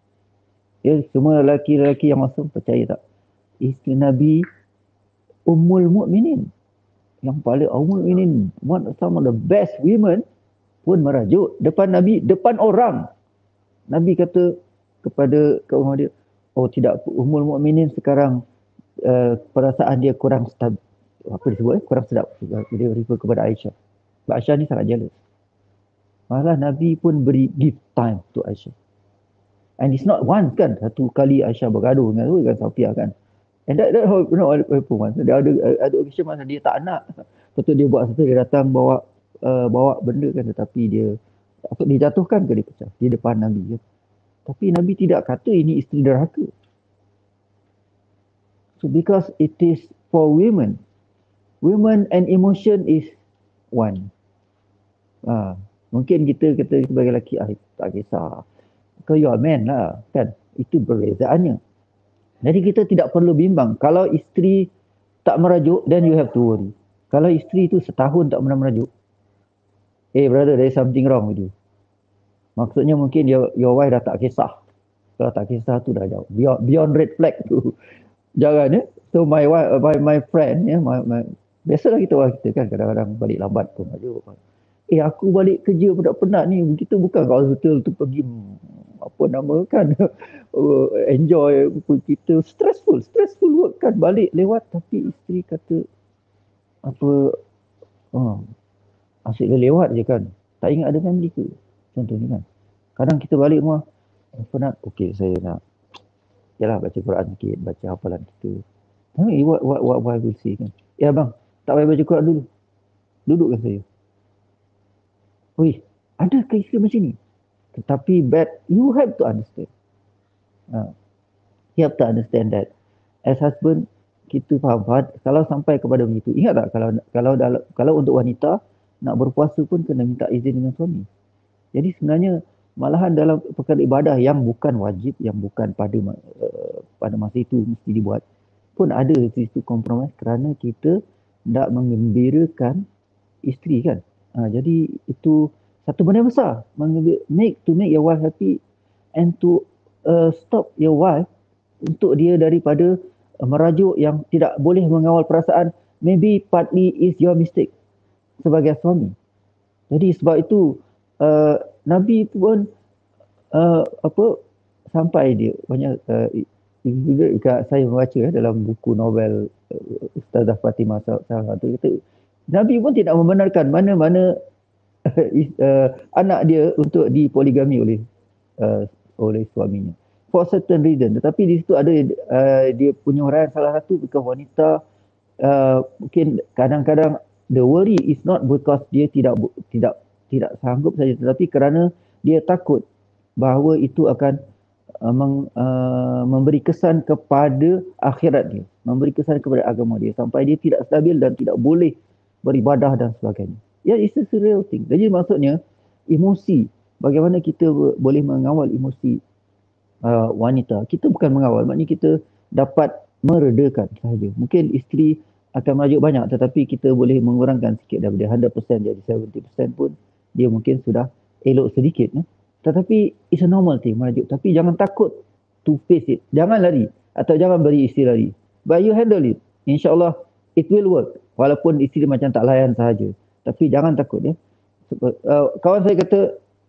Semua lelaki-lelaki yang masuk percaya tak? Isteri Nabi Ummul Mukminin, yang paling Ummul Mukminin, some of the best women pun merajuk depan Nabi, depan orang. Nabi kata, kepada kaum dia, oh tidak, Ummul Mukminin sekarang perasaan dia kurang stabil, apa disebut kurang sedap. Dia refer kepada Aisyah. Aisyah ni sangat jealous. Malah Nabi pun give time to Aisyah. And it's not once kan, satu kali Aisyah bergaduh dengan Safiyah kan. And that how happened. Dia ada occasion masa dia tak nak. Betul dia buat sesuatu, dia datang bawa benda kan, tetapi dia jatuhkan ke dia pecah di depan Nabi kan. Tapi Nabi tidak kata ini isteri derhaka. So because it is for women and emotion is one. Mungkin kita sebagai lelaki tak kisah. Kau you are man lah kan. Itu perbezaannya. Jadi kita tidak perlu bimbang. Kalau isteri tak merajuk, then you have to worry. Kalau isteri tu setahun tak pernah merajuk, brother, there is something wrong with you. Maksudnya mungkin your wife dah tak kisah. Kalau tak kisah tu dah jauh. Beyond red flag tu. Jangan ya. So my wife, my friend ya, biasalah kita kan kadang-kadang balik lambat pun merajuk. Aku balik kerja penat-penat ni. Kita bukan kat hospital tu pergi enjoy. Kita stressful work kan, balik lewat. Tapi isteri kata asyik dia lewat je kan, tak ingat ada family ke, contohnya kan. Kadang kita balik rumah penat, saya nak baca Quran sikit, baca hafalan kita. What I will say kan, abang tak payah baca Quran dulu, dudukkan saya. Ada kes macam ni. Tetapi you have to understand. You have to understand that as husband, kita faham kalau sampai kepada begitu. Ingat tak, kalau untuk wanita nak berpuasa pun kena minta izin dengan suami. Jadi sebenarnya malahan dalam perkara ibadah yang bukan wajib, yang bukan pada masa itu mesti dibuat, pun ada situ kompromis kerana kita nak menggembirakan isteri kan. Jadi itu satu benda besar, make your wife happy and to stop your wife untuk dia daripada merajuk yang tidak boleh mengawal perasaan. Maybe partly is your mistake sebagai suami. Jadi sebab itu Nabi pun sampai dia banyak saya membaca dalam buku novel Ustazah Fatimah salah satu kata Nabi pun tidak membenarkan mana-mana anak dia untuk dipoligami oleh suaminya for certain reason. Tetapi di situ ada dia punya uraian, salah satu because wanita mungkin kadang-kadang the worry is not because dia tidak sanggup saja, tetapi kerana dia takut bahawa itu akan memberi kesan kepada akhirat dia, memberi kesan kepada agama dia sampai dia tidak stabil dan tidak boleh beribadah dan sebagainya. It's a real thing. Jadi maksudnya emosi, bagaimana kita boleh mengawal emosi wanita. Kita bukan mengawal, maknanya kita dapat meredakan sahaja. Mungkin isteri akan merajuk banyak, tetapi kita boleh mengurangkan sikit daripada 100% jadi 70% pun dia mungkin sudah elok sedikit. Tetapi it's a normal thing merajuk. Tapi jangan takut to face it. Jangan lari atau jangan beri isteri lari. But you handle it. InsyaAllah it will work. Walaupun isteri macam tak layan sahaja. Tapi jangan takut ya. Kawan saya kata,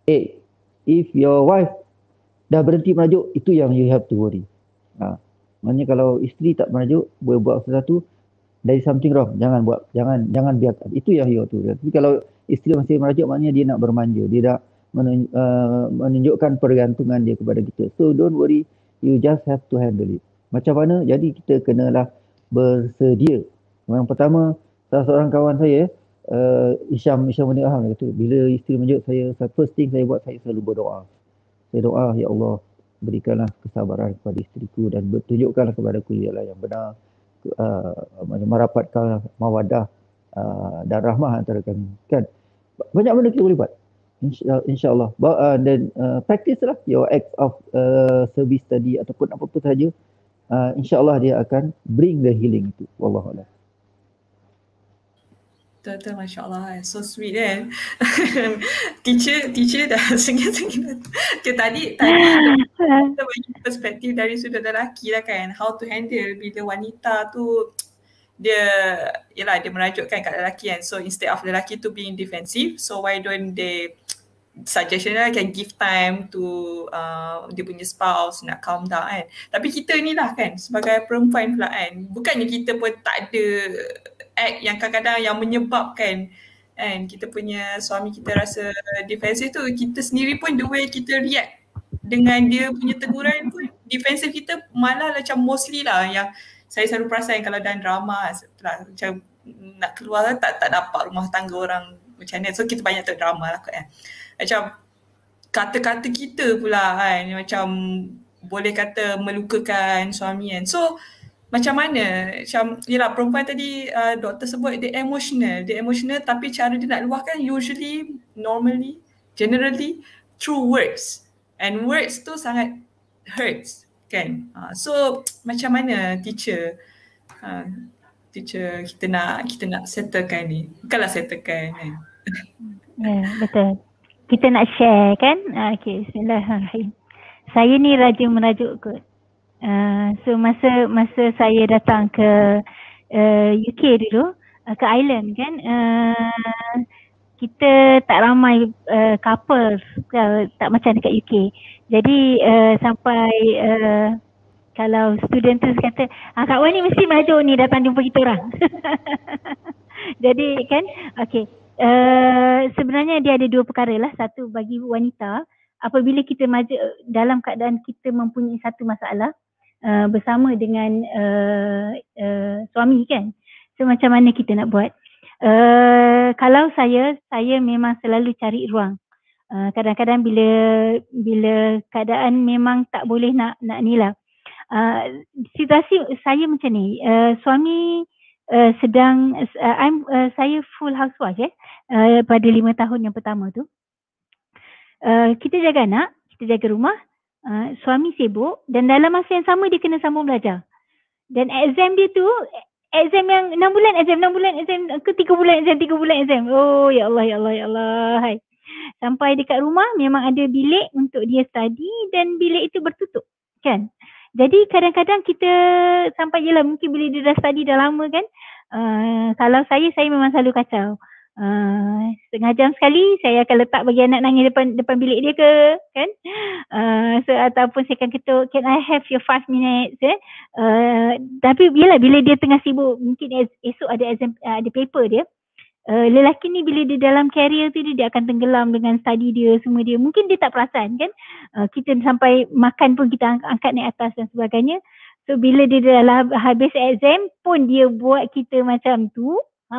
if your wife dah berhenti merajuk, itu yang you have to worry. Maknanya kalau isteri tak merajuk, boleh buat sesuatu, there is something wrong. Jangan buat, jangan biarkan. Itu yang you have to worry. Tapi kalau isteri masih merajuk, maknanya dia nak bermanja. Dia dah menunjukkan pergantungan dia kepada kita. So don't worry, you just have to handle it. Macam mana? Jadi kita kenalah bersedia. Yang pertama, salah seorang kawan saya, Isyam bin Aham, kata bila isteri merajuk, saya first thing saya buat, saya selalu berdoa. Saya doa, ya Allah, berikanlah kesabaran kepada isteriku dan tunjukkanlah kepada aku jalan yang benar, merapatkan mawadah dan rahmah antara kami. Kan banyak benda kita boleh buat, insyaAllah. Dan practice lah your act of service tadi ataupun apa-apa sahaja, insyaAllah dia akan bring the healing itu. Wallahualam. Betul, Masya Allah. So sweet kan. teacher dah sengit-sengit. Okay, tadi kita bagi perspektif dari sudut lelaki lah kan. How to handle bila wanita tu dia merajuk kan kat lelaki kan. So instead of lelaki tu being defensive, so why don't they suggestion can give time to dia punya spouse nak calm down kan. Tapi kita ni lah kan sebagai perempuan pula kan, bukannya kita pun tak ada act yang kadang-kadang yang menyebabkan kan kita punya suami kita rasa defensif tu, kita sendiri pun the way kita react dengan dia punya teguran pun defensif kita malah macam mostly lah yang saya selalu perasan kalau dalam drama setelah macam nak keluar tak dapat rumah tangga orang macam ni. So kita banyak tengok drama lah kan. Macam kata-kata kita pula kan macam boleh kata melukakan suami kan. So macam mana, macam yelah perempuan tadi doktor sebut dia emotional tapi cara dia nak luahkan usually, normally, generally through words, and words tu sangat hurts kan. So macam mana teacher kita nak settlekan ni, bukanlah settlekan kan. Betul. Kita nak share kan. Okay, bismillahirrahmanirrahim. Saya ni rajin merajuk kot. So masa saya datang ke UK dulu, ke Ireland kan, kita tak ramai couple, tak macam dekat UK. Jadi sampai kalau student tu kata, Kak Wan ni mesti merajuk ni datang jumpa kita orang. Jadi kan, okay. Sebenarnya dia ada dua perkara lah. Satu, bagi wanita, apabila kita merajuk dalam keadaan kita mempunyai satu masalah bersama dengan suami kan. So macam mana kita nak buat? Kalau saya memang selalu cari ruang. Kadang-kadang bila keadaan memang tak boleh nak ni lah. Situasi saya macam ni, suami sedang saya full housewife pada 5 tahun yang pertama tu. Kita jaga anak, kita jaga rumah, suami sibuk dan dalam masa yang sama dia kena sambung belajar. Dan exam dia tu, exam yang 6 bulan exam ke 3 bulan exam. Oh ya Allah. Hai. Sampai dekat rumah memang ada bilik untuk dia study dan bilik itu bertutup kan. Jadi kadang-kadang kita sampai je lah, mungkin bila dia dah study dah lama kan. Kalau saya memang selalu kacau. Setengah jam sekali saya akan letak bagi anak nangis depan bilik dia ke kan. So ataupun saya akan ketuk, can I have your 5 minutes tapi bila dia tengah sibuk, mungkin esok ada exam, ada paper dia. Lelaki ni bila dia dalam career tu dia akan tenggelam dengan study dia semua dia. Mungkin dia tak perasan kan. Kita sampai makan pun kita angkat naik atas dan sebagainya. So bila dia dah habis exam pun dia buat kita macam tu.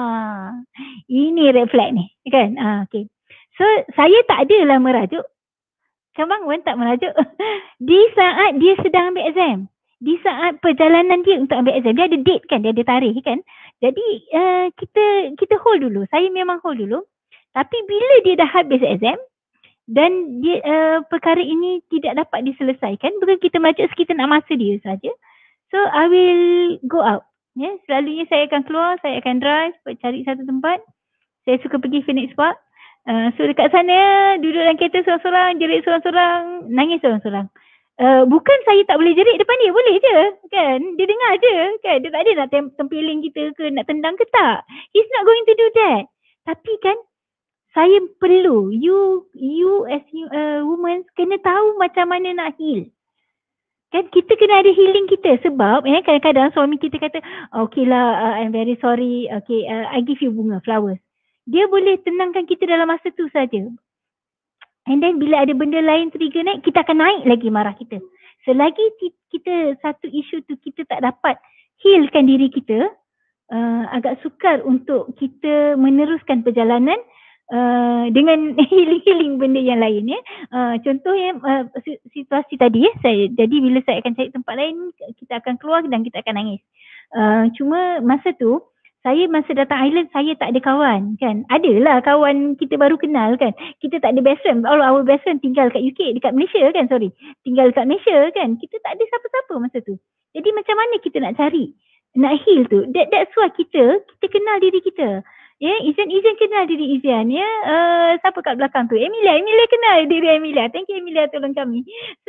Ini red flag ni kan. Okay. So saya tak adalah merajuk. Kan Bang Wan tak merajuk. Di saat dia sedang ambil exam. Di saat perjalanan dia untuk ambil exam, dia ada date kan, dia ada tarikh kan. Jadi kita hold dulu. Saya memang hold dulu. Tapi bila dia dah habis exam dan dia perkara ini tidak dapat diselesaikan, bukan kita merajuk, kita nak masa dia saja. So I will go out. Selalunya saya akan keluar, saya akan drive, cari satu tempat. Saya suka pergi Phoenix Park. So dekat sana duduk dalam kereta seorang-seorang, jerit seorang-seorang, nangis seorang-seorang. Bukan saya tak boleh jerit depan dia, boleh je kan. Dia dengar je kan. Dia tak ada nak tempiling kita ke, nak tendang ke, tak. He's not going to do that. Tapi kan saya perlu, you as woman kena tahu macam mana nak heal. Kan kita kena ada healing kita. Sebab kadang-kadang suami kita kata, okay lah, I'm very sorry, okay, I give you bunga, flowers. Dia boleh tenangkan kita dalam masa tu saja. And then bila ada benda lain trigger naik, kita akan naik lagi marah kita. Selagi kita satu isu tu kita tak dapat healkan diri kita, agak sukar untuk kita meneruskan perjalanan dengan healing benda yang lain contohnya situasi tadi jadi bila saya akan cari tempat lain, kita akan keluar dan kita akan nangis. Cuma masa tu saya masa datang Ireland, saya tak ada kawan kan. Adalah kawan kita baru kenal kan. Kita tak ada best friend. All our best friend tinggal kat UK, dekat Malaysia kan, tinggal kat Malaysia kan. Kita tak ada siapa-siapa masa tu. Jadi macam mana kita nak cari, nak heal tu? That's why kita kenal diri kita. Izan kenal diri Izan siapa kat belakang tu? Emilia kenal diri Emilia. Thank you Emilia, tolong kami. So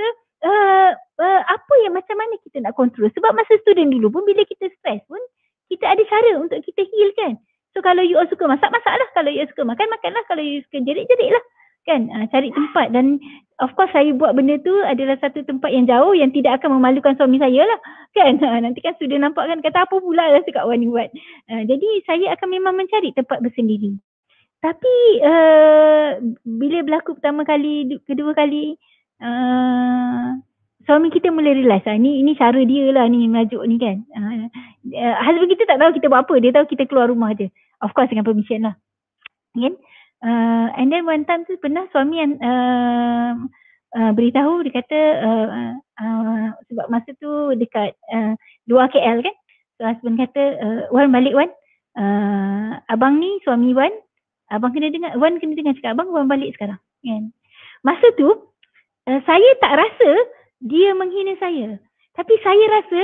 apa yang macam mana kita nak control? Sebab masa student dulu pun bila kita stress pun kita ada cara untuk kita heal kan. So kalau you suka masak, masaklah. Kalau you suka makan, makanlah. Kalau you suka jerit, jeritlah kan, cari tempat. Dan of course saya buat benda tu adalah satu tempat yang jauh yang tidak akan memalukan suami saya lah kan. Nanti kan sudah nampak kan, kata apa pula lah cakap Wan ni buat. Jadi saya akan memang mencari tempat bersendiri. Tapi bila berlaku pertama kali, kedua kali, suami kita mula realize ini cara dia lah ni merajuk ni kan. Husband kita tak tahu kita buat apa, dia tahu kita keluar rumah je. Of course dengan permission lah kan. And then one time tu pernah suami yang beritahu, dia kata sebab masa tu dekat luar KL kan. So husband kata, Wan balik Wan, abang ni suami Wan, abang kena dengar, Wan kena dengar cakap abang, Wan balik sekarang kan. Masa tu saya tak rasa dia menghina saya, tapi saya rasa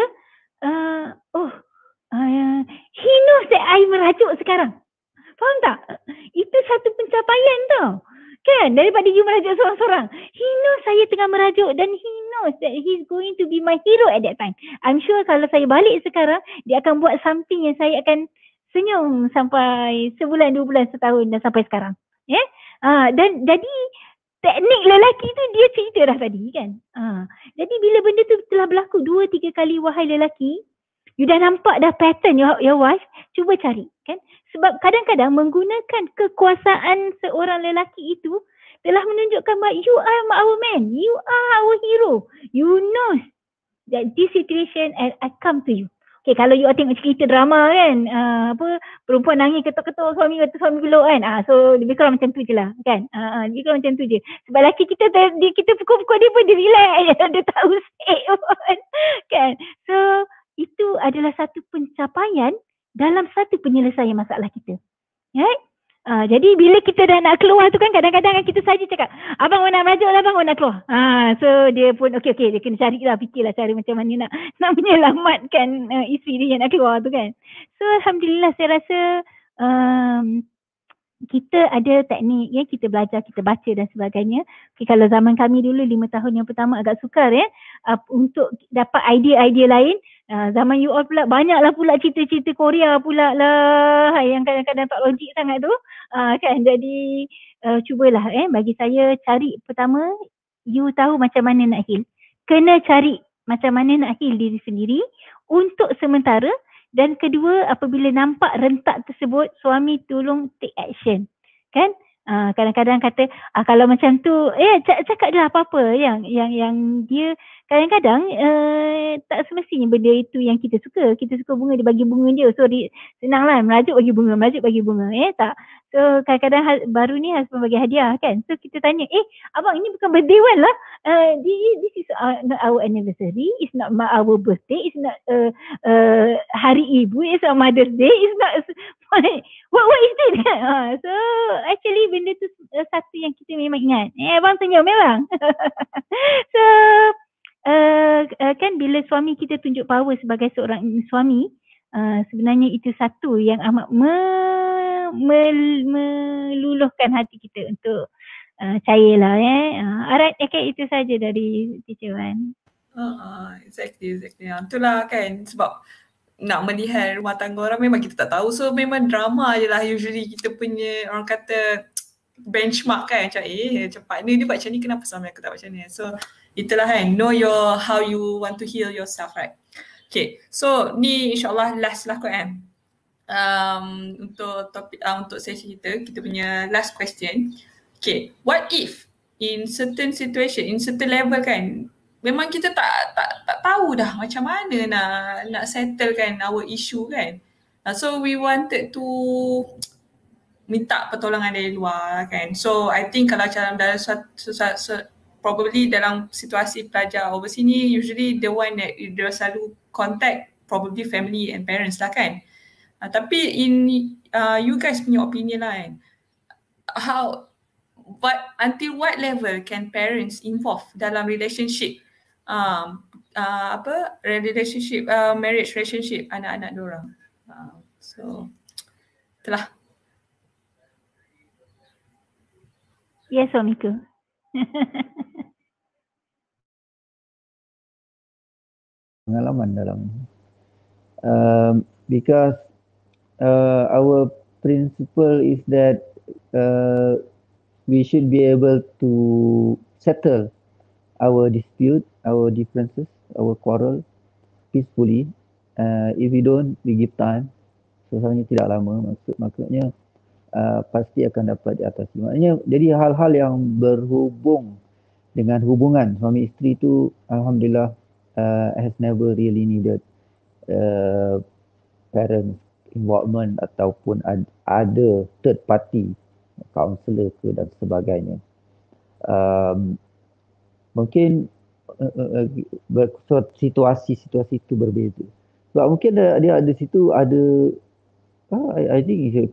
he knows that I merajuk sekarang. Faham tak? Itu satu pencapaian tau kan, daripada you merajuk seorang-seorang. He knows saya tengah merajuk dan he knows that he's going to be my hero at that time. I'm sure kalau saya balik sekarang, dia akan buat something yang saya akan senyum sampai sebulan, 2 bulan, setahun dan sampai sekarang. Dan jadi teknik lelaki tu dia cerita dah tadi kan. Jadi bila benda tu telah berlaku 2-3 kali, wahai lelaki, you dah nampak dah pattern your wife, cuba cari kan. Sebab kadang-kadang menggunakan kekuasaan seorang lelaki itu telah menunjukkan bahawa you are our man, you are our hero. You know that this situation and I come to you. Okay, kalau you tengok cerita drama kan, perempuan nangis ketuk-ketuk suami kata suami peluk kan. So lebih kurang macam tu je lah kan. Lebih kurang macam tu je. Sebab lelaki kita pukul-pukul dia pun dia relax. Dia tak usik pun kan. So itu adalah satu pencapaian dalam satu penyelesaian masalah kita. Right? Jadi bila kita dah nak keluar tu kan, kadang-kadang kita saja cakap, abang nak merajuk lah abang, nak keluar. So dia pun okey, dia kena cari lah, fikirlah cara macam mana nak menyelamatkan isteri dia yang nak keluar tu kan. So alhamdulillah saya rasa kita ada teknik ya, kita belajar, kita baca dan sebagainya. Okay, kalau zaman kami dulu 5 tahun yang pertama agak sukar ya, untuk dapat idea-idea lain. Zaman you all pula banyaklah pula cerita-cerita Korea pula lah yang kadang-kadang tak logik sangat tu kan. Jadi cubalah bagi saya cari, pertama you tahu macam mana nak heal, kena cari macam mana nak heal diri sendiri untuk sementara. Dan kedua, apabila nampak rentak tersebut, suami tolong take action kan. Kadang-kadang kata kalau macam tu cakap dia apa-apa yang dia kadang-kadang tak semestinya benda itu yang kita suka. Kita suka bunga, dia bagi bunga je. So senanglah merajuk bagi bunga, tak. So kadang-kadang baru ni husband bagi hadiah kan. So kita tanya, abang ini bukan birthday Wan lah. This is not our anniversary, it's not our birthday, it's not hari ibu, it's not Mother's Day, it's not what is it? So actually benda tu satu yang kita memang ingat. Abang senyum memang. So kan bila suami kita tunjuk power sebagai seorang suami, sebenarnya itu satu yang amat meluluhkan hati kita untuk cairlah Alright, okay, itu saja dari Teacher Wan. Exactly. Itulah kan, sebab nak melihat rumah tangga orang memang kita tak tahu. So memang drama je lah usually kita punya, orang kata benchmark kan, macam macam partner dia buat macam ni, kenapa suami aku tak buat macam ni. So itulah kan, know how you want to heal yourself, right? Okay, so ni insyaAllah last lah kan. Untuk topik, untuk sesi kita punya last question. Okay, what if in certain situation, in certain level kan, memang kita tak tahu dah macam mana nak settlekan our issue kan. So we wanted to minta pertolongan dari luar kan. So I think kalau dalam probably dalam situasi pelajar overseas ni, usually the one that dia selalu contact probably family and parents lah kan. Tapi in you guys punya opinion lah kan, until what level can parents involve dalam relationship, marriage relationship anak-anak diorang. So itulah. Ya, suamiku. Pengalaman dalam because our principle is that we should be able to settle our dispute, our differences, our quarrel peacefully. If we don't, we give time. Sebenarnya tidak lama, maksudnya pasti akan dapat diatasi. Maknanya jadi hal-hal yang berhubung dengan hubungan suami isteri tu, alhamdulillah, has never really needed parent involvement ataupun ada third party, counselor ke dan sebagainya. Mungkin situasi itu berbeza. Sebab mungkin dia ada situ ada I think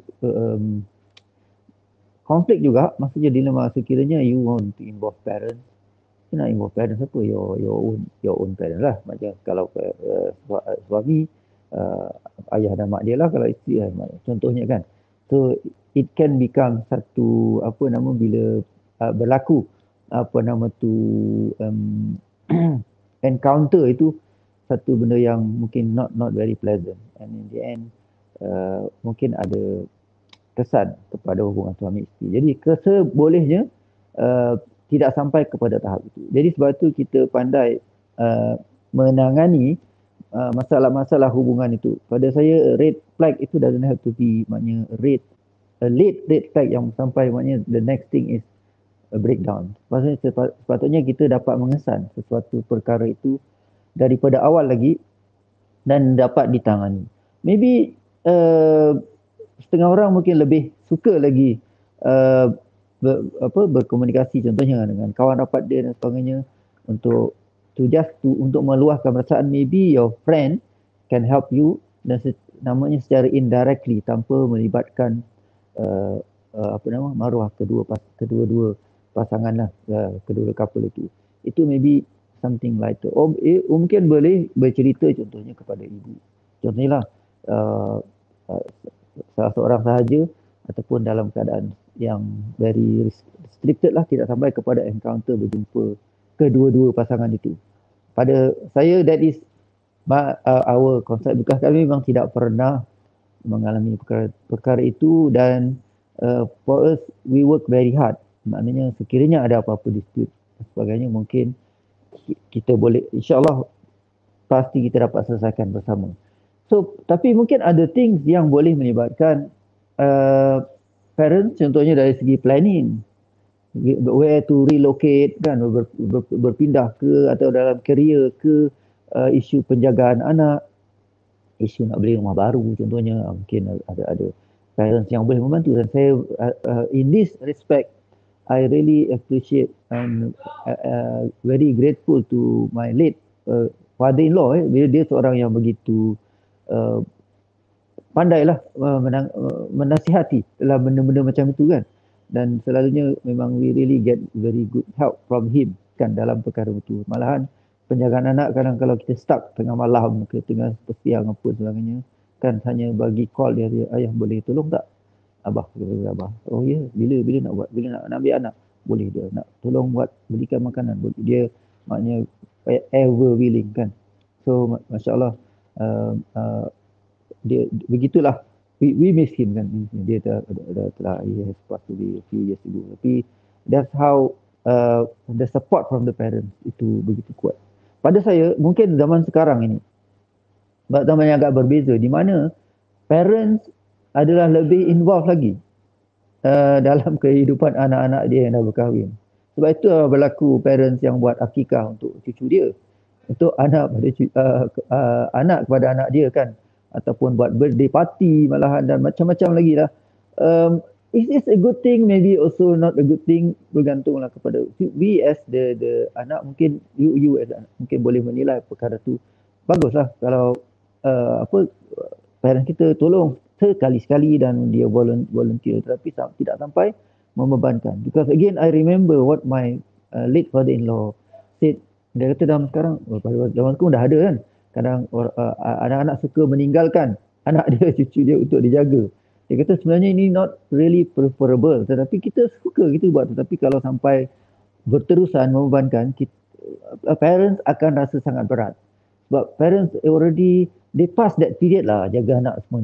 konflik juga, maksudnya dilema sekiranya you want to involve parents, you nak involve parents apa, your own parents lah. Macam kalau suami ayah dan mak dia lah, kalau isteri contohnya kan. So it can become satu bila berlaku encounter itu satu benda yang mungkin not very pleasant, and in the end mungkin ada kesan kepada hubungan suami isteri. Jadi sebolehnya tidak sampai kepada tahap itu. Jadi sebab tu kita pandai menangani masalah-masalah hubungan itu. Pada saya red flag itu doesn't have to be maknanya late flag yang sampai maknanya the next thing is a breakdown. Maksudnya sepatutnya kita dapat mengesan sesuatu perkara itu daripada awal lagi dan dapat ditangani. Maybe setengah orang mungkin lebih suka lagi berkomunikasi contohnya dengan kawan rapat dia dan sebagainya untuk meluahkan perasaan. Maybe your friend can help you dan namanya secara indirectly tanpa melibatkan maruah kedua-dua pasangan lah, kedua couple itu. Itu maybe something like mungkin boleh bercerita contohnya kepada ibu. Contohnya lah salah seorang sahaja ataupun dalam keadaan yang very restricted lah, tidak sampai kepada encounter berjumpa kedua-dua pasangan itu. Pada saya that is our concept, because kami memang tidak pernah mengalami perkara itu, dan for us we work very hard. Maknanya sekiranya ada apa-apa dispute dan sebagainya, mungkin kita boleh, insyaAllah pasti kita dapat selesaikan bersama. So, tapi mungkin ada things yang boleh melibatkan parents, contohnya dari segi planning, where to relocate kan, berpindah ke, atau dalam career ke, isu penjagaan anak, isu nak beli rumah baru contohnya, mungkin ada parents yang boleh membantu. Dan saya in this respect I really appreciate and very grateful to my late father-in-law. Bila dia seorang yang begitu pandailah menasihati dalam benda-benda macam itu kan, dan selalunya memang we really get very good help from him kan dalam perkara itu. Malahan penjagaan anak kadang kalau kita stuck tengah malam ke tengah siang apa sebagainya kan, hanya bagi call dia, ayah boleh tolong tak abah, oh ya, bila nak buat, bila nak ambil anak boleh, dia nak tolong buat belikan makanan boleh, dia maknanya ever willing kan. So masya-Allah, dia begitulah, we miss him kan, dia telah he has passed away a few years ago, tapi that's how the support from the parents itu begitu kuat. Pada saya mungkin zaman sekarang ini zaman yang agak berbeza, di mana parents adalah lebih involved lagi dalam kehidupan anak-anak dia yang dah berkahwin. Sebab itu berlaku parents yang buat akikah untuk cucu dia, untuk anak kepada anak dia kan, ataupun buat birthday party malahan, dan macam-macam lagi lah. Is this a good thing? Maybe also not a good thing, bergantunglah kepada we as the anak. Mungkin you as anak mungkin boleh menilai perkara tu. Baguslah kalau parents kita tolong sekali-sekali dan dia volunteer, tetapi tidak sampai membebankan. Because again I remember what my late father-in-law said. Dia kata dalam sekarang, pada zaman pun dah ada kan, kadang anak-anak suka meninggalkan anak dia, cucu dia untuk dijaga. Dia kata sebenarnya ini not really preferable, tetapi kita suka kita buat. Tetapi kalau sampai berterusan membebankan, parents akan rasa sangat berat. Sebab parents already, they pass that period lah jaga anak semua ni.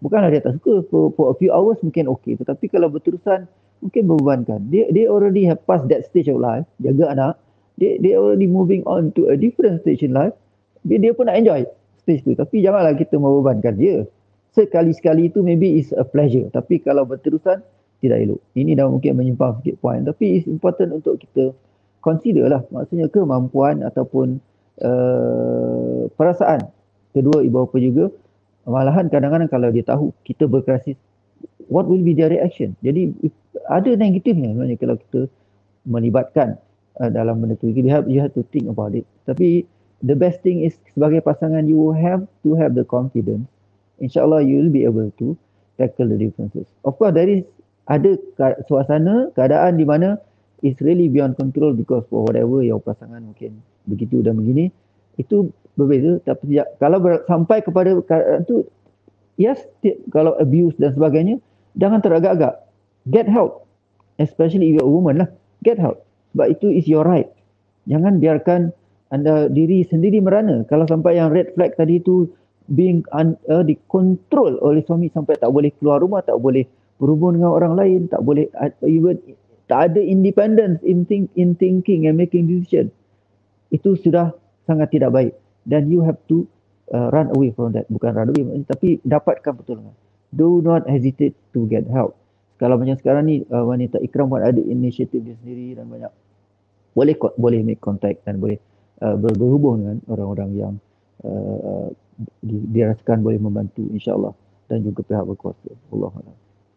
Bukanlah dia tak suka, for a few hours mungkin okay, tetapi kalau berterusan mungkin membebankan. Dia already have passed that stage of life, jaga anak, dia already moving on to a different stage in life. Dia pun nak enjoy stage tu, tapi janganlah kita membebankan dia. Sekali-sekali itu maybe is a pleasure, tapi kalau berterusan tidak elok. Ini dah mungkin menyimpang sikit point, tapi it's important untuk kita consider lah, maksudnya kemampuan ataupun perasaan kedua ibu bapa juga. Malahan kadang-kadang kalau dia tahu kita berkrisis, what will be their reaction? Jadi ada negatifnya sebenarnya kalau kita melibatkan dalam benda tu. You have to think about it. Tapi the best thing is sebagai pasangan you have to have the confidence. InsyaAllah you will be able to tackle the differences. Of course ada suasana, keadaan di mana it's really beyond control because for whatever your pasangan mungkin begitu dan begini, itu berbeza. Tapi kalau sampai kepada keadaan tu, yes, kalau abuse dan sebagainya, jangan teragak-agak. Get help. Especially if you're a woman lah. Get help. Sebab itu is your right. Jangan biarkan anda diri sendiri merana. Kalau sampai yang red flag tadi tu being dikontrol oleh suami sampai tak boleh keluar rumah, tak boleh berhubung dengan orang lain, tak boleh even tak ada independence in thinking and making decision. Itu sudah sangat tidak baik. Dan you have to run away from that. Bukan run away, tapi dapatkan pertolongan. Do not hesitate to get help. Kalau macam sekarang ni wanita Ikram buat ada inisiatif dia sendiri dan banyak boleh make contact dan boleh berhubung dengan orang-orang yang dirasakan boleh membantu, insyaAllah, dan juga pihak berkuasa. Allahuakbar.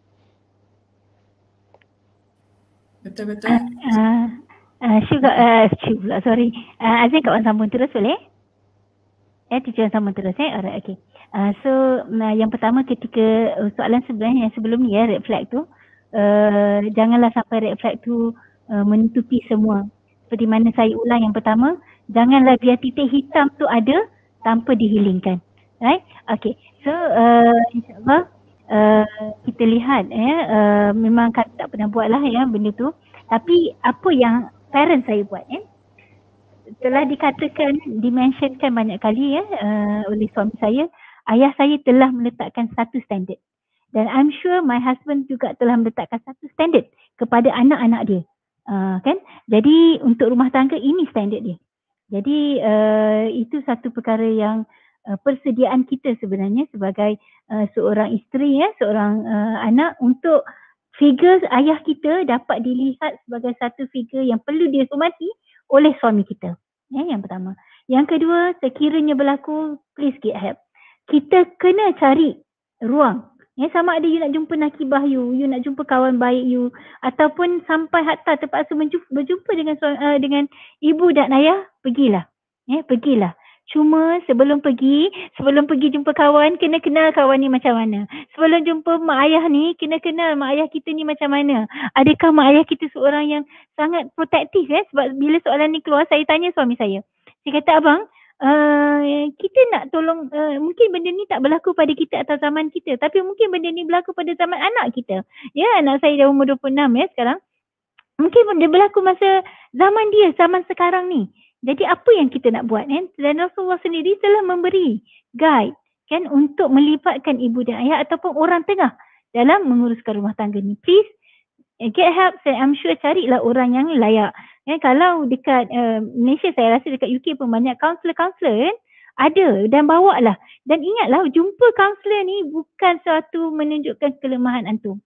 Betul-betul. Sorry. Azim kat orang sambung terus boleh? Tujuan sambung terus Alright, okay. So yang pertama ketika soalan sebenarnya yang sebelum ni red flag tu, janganlah sampai red flag tu menutupi semua. Seperti mana saya ulang yang pertama, janganlah biar titik hitam tu ada tanpa dihilangkan. Right? Okay. So insyaAllah kita lihat memang kan tak pernah buat lah benda tu. Tapi apa yang parent saya buat telah dimentionkan banyak kali oleh suami saya. Ayah saya telah meletakkan satu standard. Dan I'm sure my husband juga telah meletakkan satu standard kepada anak-anak dia. Kan? Jadi untuk rumah tangga ini standard dia. Jadi itu satu perkara yang persediaan kita sebenarnya sebagai seorang isteri, seorang anak, untuk figure ayah kita dapat dilihat sebagai satu figure yang perlu dihormati oleh suami kita. Yang pertama. Yang kedua, sekiranya berlaku, please get help. Kita kena cari ruang. Sama ada you nak jumpa nakibah you nak jumpa kawan baik you, ataupun sampai hatta terpaksa berjumpa dengan ibu dan ayah, pergilah. Pergilah. Cuma sebelum pergi jumpa kawan, kena kenal kawan ni macam mana. Sebelum jumpa mak ayah ni, kena kenal mak ayah kita ni macam mana. Adakah mak ayah kita seorang yang sangat protektif? Sebab bila soalan ni keluar, saya tanya suami saya. Saya kata, abang, kita nak tolong, mungkin benda ni tak berlaku pada kita atas zaman kita, tapi mungkin benda ni berlaku pada zaman anak kita. Anak saya dah umur 26 sekarang. Mungkin benda berlaku masa zaman dia, zaman sekarang ni. Jadi apa yang kita nak buat? Dan Rasulullah sendiri telah memberi guide untuk melibatkan ibu dan ayah ataupun orang tengah dalam menguruskan rumah tangga ni. Please get help. I'm sure carilah orang yang layak. Kalau dekat Malaysia, saya rasa dekat UK pun banyak kaunselor ada, dan bawa lah. Dan ingatlah, jumpa kaunselor ni bukan suatu menunjukkan kelemahan antum.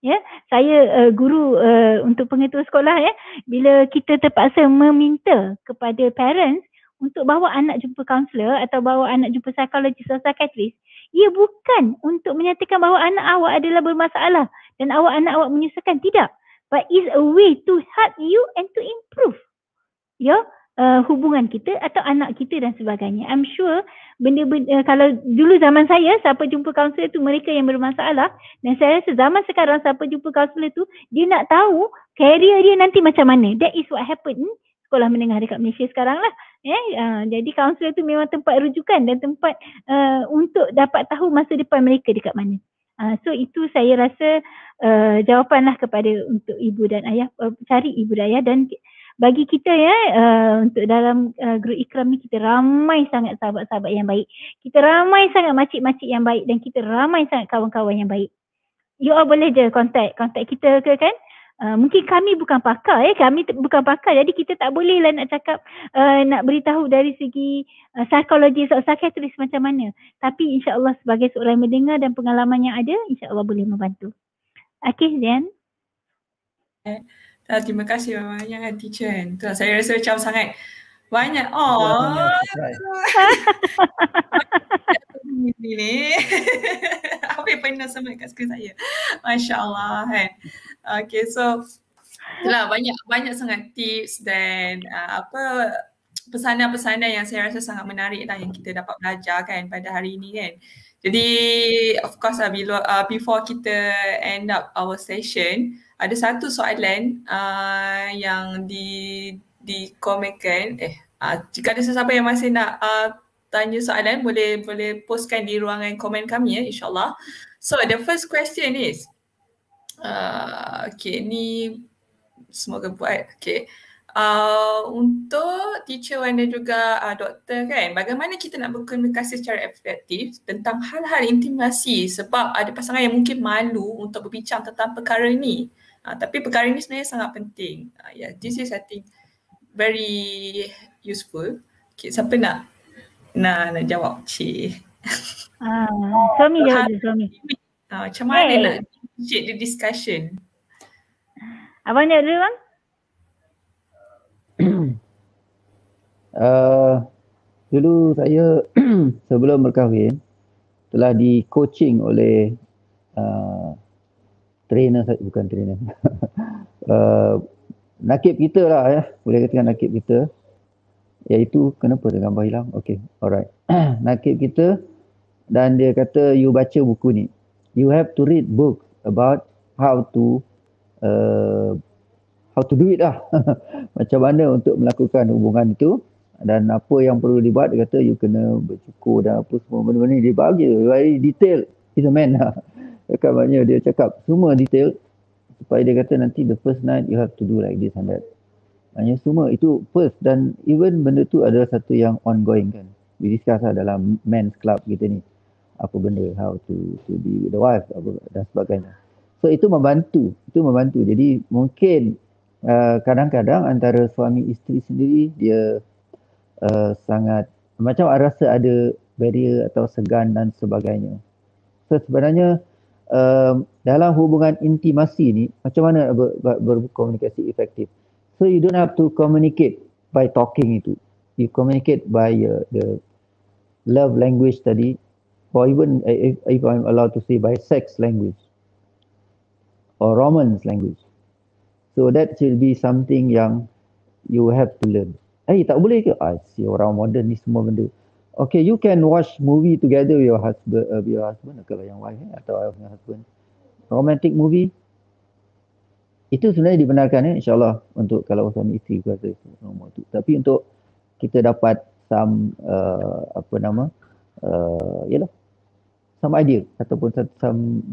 Saya guru untuk pengetua sekolah, bila kita terpaksa meminta kepada parents untuk bawa anak jumpa kaunselor atau bawa anak jumpa psikologis atau psikiatris, ia bukan untuk menyatakan bahawa anak awak adalah bermasalah dan anak awak menyusahkan, tidak. But is a way to help you and to improve hubungan kita atau anak kita dan sebagainya. I'm sure benda-benda, kalau dulu zaman saya, siapa jumpa kaunselor tu mereka yang bermasalah, dan saya rasa zaman sekarang siapa jumpa kaunselor tu, dia nak tahu career dia nanti macam mana. That is what happened sekolah menengah dekat Malaysia sekarang lah. Jadi kaunselor tu memang tempat rujukan dan tempat untuk dapat tahu masa depan mereka dekat mana. So itu saya rasa jawapanlah kepada untuk ibu dan ayah, cari ibu dan ayah. Dan bagi kita ya, untuk dalam grup Ikram ni kita ramai sangat sahabat-sahabat yang baik. Kita ramai sangat makcik-makcik yang baik dan kita ramai sangat kawan-kawan yang baik. You all boleh je contact kita ke kan. Mungkin kami bukan pakar bukan pakar, jadi kita tak boleh lah nak cakap nak beritahu dari segi psikologis atau psikiatris macam mana. Tapi insya-Allah sebagai seorang mendengar dan pengalaman yang ada, insya-Allah boleh membantu. Okay, Dian. Terima kasih banyak teacher kan. Tu saya rasa macam sangat banyak. Ini apa yang pernah sama kat skrin saya. Masya-Allah kan. Okay, so itulah banyak sangat tips dan pesanan-pesanan yang saya rasa sangat menarik lah yang kita dapat belajar kan pada hari ini kan. Jadi of course before kita end up our session, ada satu soalan yang dikomenkan. Jika ada sesiapa yang masih nak tanya soalan, boleh postkan di ruangan komen kami ya, insyaAllah. So the first question is, okay, ni semoga buat. Okay, untuk teacher Wan dan juga doktor kan, bagaimana kita nak berkomunikasi secara efektif tentang hal-hal intimasi, sebab ada pasangan yang mungkin malu untuk berbincang tentang perkara ini. Tapi perkara ini sebenarnya sangat penting. This is I think very useful. Okay, siapa nak jawab? Suami jawab je, suami. Macam mana nak initiate the discussion? Abang jawab dulu bang. Dulu saya sebelum berkahwin telah di coaching oleh bukan trainer nakib kita lah ya, boleh katakan nakib kita, iaitu kenapa dia gambar hilang? Okay, alright. Nakib kita, dan dia kata you baca buku ni, you have to read books about how to do it lah. Macam mana untuk melakukan hubungan itu dan apa yang perlu dibuat. Dia kata you kena bercukur dan apa semua benda-benda ni dia bagi very detail. He's a man lah. Maknanya dia cakap semua detail supaya dia kata nanti the first night you have to do like this and that. Maknanya semua itu first, dan even benda tu adalah satu yang ongoing kan. We discuss lah dalam men's club kita ni. Apa benda, how to be with the wife dan sebagainya. So itu membantu. Jadi mungkin kadang-kadang antara suami isteri sendiri dia sangat macam rasa ada barrier atau segan dan sebagainya. So sebenarnya dalam hubungan intimasi ni macam mana berkomunikasi efektif. So you don't have to communicate by talking itu. You communicate by the love language tadi, or even if I'm allowed to say by sex language or romance language. So that should be something yang you have to learn. Tak boleh ke? Si orang moden ni semua benda. Okay, you can watch movie together with your husband kalau yang wife atau wife dengan husband. Romantic movie itu sebenarnya dibenarkan insyaAllah untuk kalau suami isteri kuasa nombor tu. Tapi untuk kita dapat some some idea ataupun some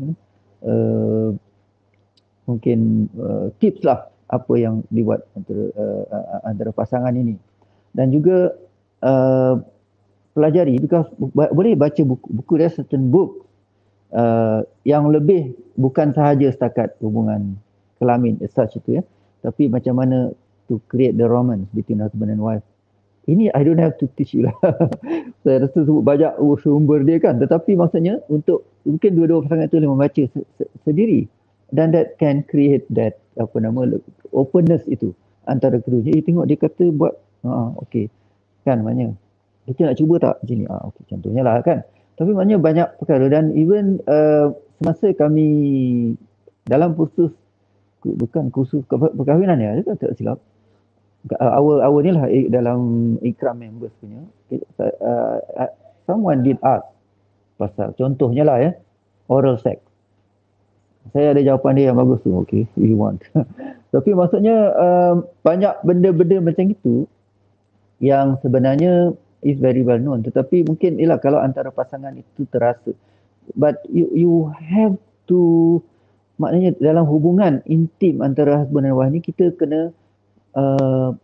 mungkin tips lah apa yang dibuat antara pasangan ini. Dan juga pelajari, because boleh baca buku dia, certain book yang lebih bukan sahaja setakat hubungan kelamin as such itu ya, tapi macam mana to create the romance between husband and wife. Ini I don't have to teach you lah. Saya rasa sebut banyak sumber dia kan, tetapi maksudnya untuk mungkin dua-dua pasangan itu boleh membaca sendiri, dan that can create that openness itu antara kedua. Jadi tengok dia kata buat okey kan, maknanya kita nak cuba tak macam ni, okey contohnya lah kan. Tapi maknanya banyak perkara, dan even semasa kami dalam kursus perkahwinan ya, tak silap, awal ni lah dalam Ikram members punya, someone did ask pasal contohnya lah ya, oral sex. Saya ada jawapan dia yang bagus tu, okay, we want. Tapi maksudnya banyak benda-benda macam itu yang sebenarnya is very well known, tetapi mungkin kalau antara pasangan itu terasa. But you have to, maknanya dalam hubungan intim antara husband dan wife ni kita kena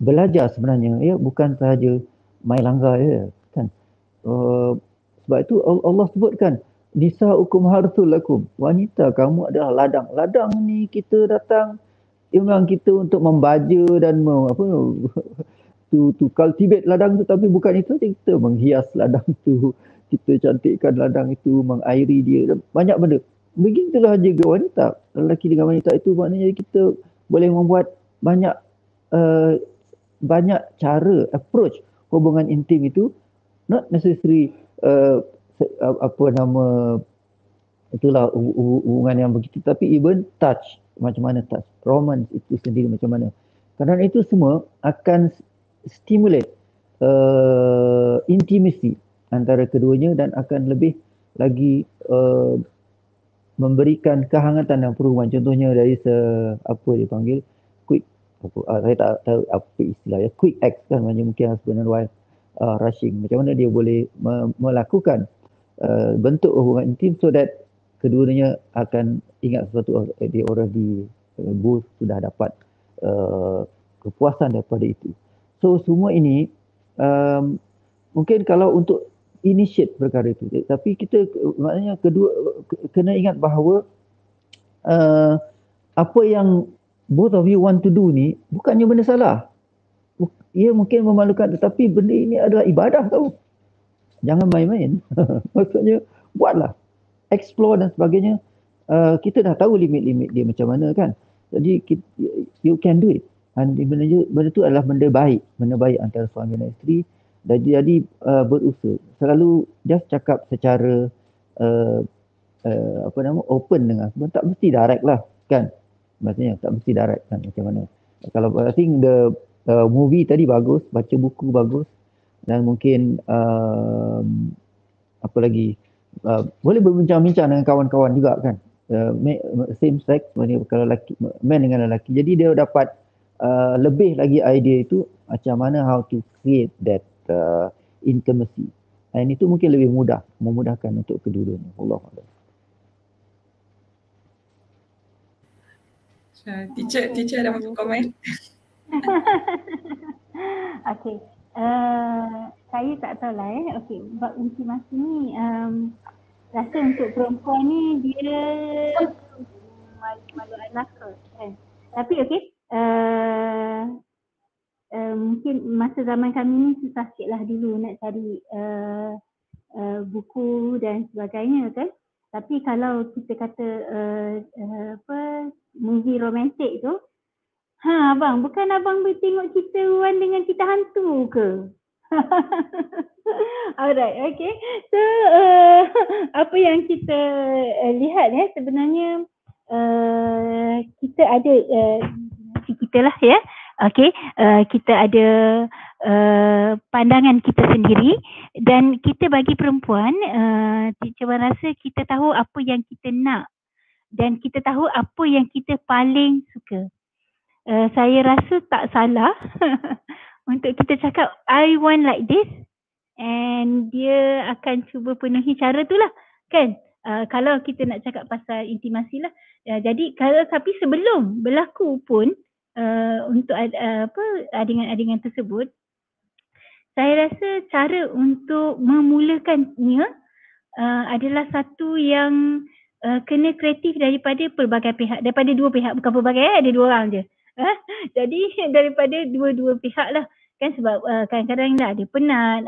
belajar sebenarnya, ya, bukan sahaja main langgar je kan. Sebab itu Allah sebutkan nisaukum harthul lakum, wanita kamu adalah ladang. Ladang ni kita datang memang kita untuk membaja dan to cultivate ladang tu, tapi bukan itu, kita menghias ladang tu, kita cantikkan ladang itu, mengairi dia, banyak benda. Begitulah juga wanita, lelaki dengan wanita itu, maknanya kita boleh membuat banyak banyak cara approach hubungan intim itu, not necessary itulah hubungan yang begitu, tapi even touch, macam mana touch, romance itu sendiri macam mana. Kerana itu semua akan stimulate intimacy antara keduanya dan akan lebih lagi memberikan kehangatan dan perubahan. Contohnya dari apa dia panggil quick, saya tak tahu apa istilah ya, quick acts kan, mungkin husband and wife rushing, macam mana dia boleh melakukan bentuk hubungan intim so that keduanya akan ingat sesuatu, dia already both sudah dapat kepuasan daripada itu. So semua ini mungkin kalau untuk initiate perkara itu, tapi kita maknanya kedua kena ingat bahawa apa yang both of you want to do ni bukannya benda salah. Ia mungkin memalukan, tetapi benda ini adalah ibadah tau. Jangan main-main. Maksudnya buatlah, explore dan sebagainya. Kita dah tahu limit-limit dia macam mana kan. Jadi you can do it. Dan benda tu adalah benda baik antara suami dan isteri. Jadi berusaha selalu just cakap secara open dengan, tak mesti direct lah kan. Maksudnya tak mesti direct kan, macam mana. Kalau I think the movie tadi bagus, baca buku bagus, dan mungkin apa lagi, boleh berbincang-bincang dengan kawan-kawan juga kan, same sex, kalau lelaki, man dengan lelaki, jadi dia dapat lebih lagi idea itu macam mana how to create that intimacy. Dan itu mungkin lebih mudah, memudahkan untuk kedua-duanya. Allahuakbar. Teacher ada mau komen? Okey. Saya tak tahu lah Okey, bab intimasi ni rasa untuk perempuan ni dia malu anak kan. Tapi okey, mungkin masa zaman kami ni susah sikit lah dulu nak cari buku dan sebagainya kan. Tapi kalau kita kata movie romantik tu, abang, bukan abang boleh tengok cerita Wan dengan cerita hantu ke? Alright, okay. So apa yang kita lihat sebenarnya kita ada kita lah ya. Okay, kita ada pandangan kita sendiri, dan kita bagi perempuan, Teacher Wan rasa kita tahu apa yang kita nak dan kita tahu apa yang kita paling suka. Saya rasa tak salah untuk kita cakap I want like this, and dia akan cuba penuhi cara tu lah kan. Kalau kita nak cakap pasal intimasi lah, jadi kalau tapi sebelum berlaku pun untuk adingan-adingan tersebut, saya rasa cara untuk memulakannya adalah satu yang kena kreatif daripada pelbagai pihak, daripada dua pihak, bukan pelbagai, ada dua orang je. Jadi daripada dua-dua pihak lah kan, sebab kadang-kadang ada penat,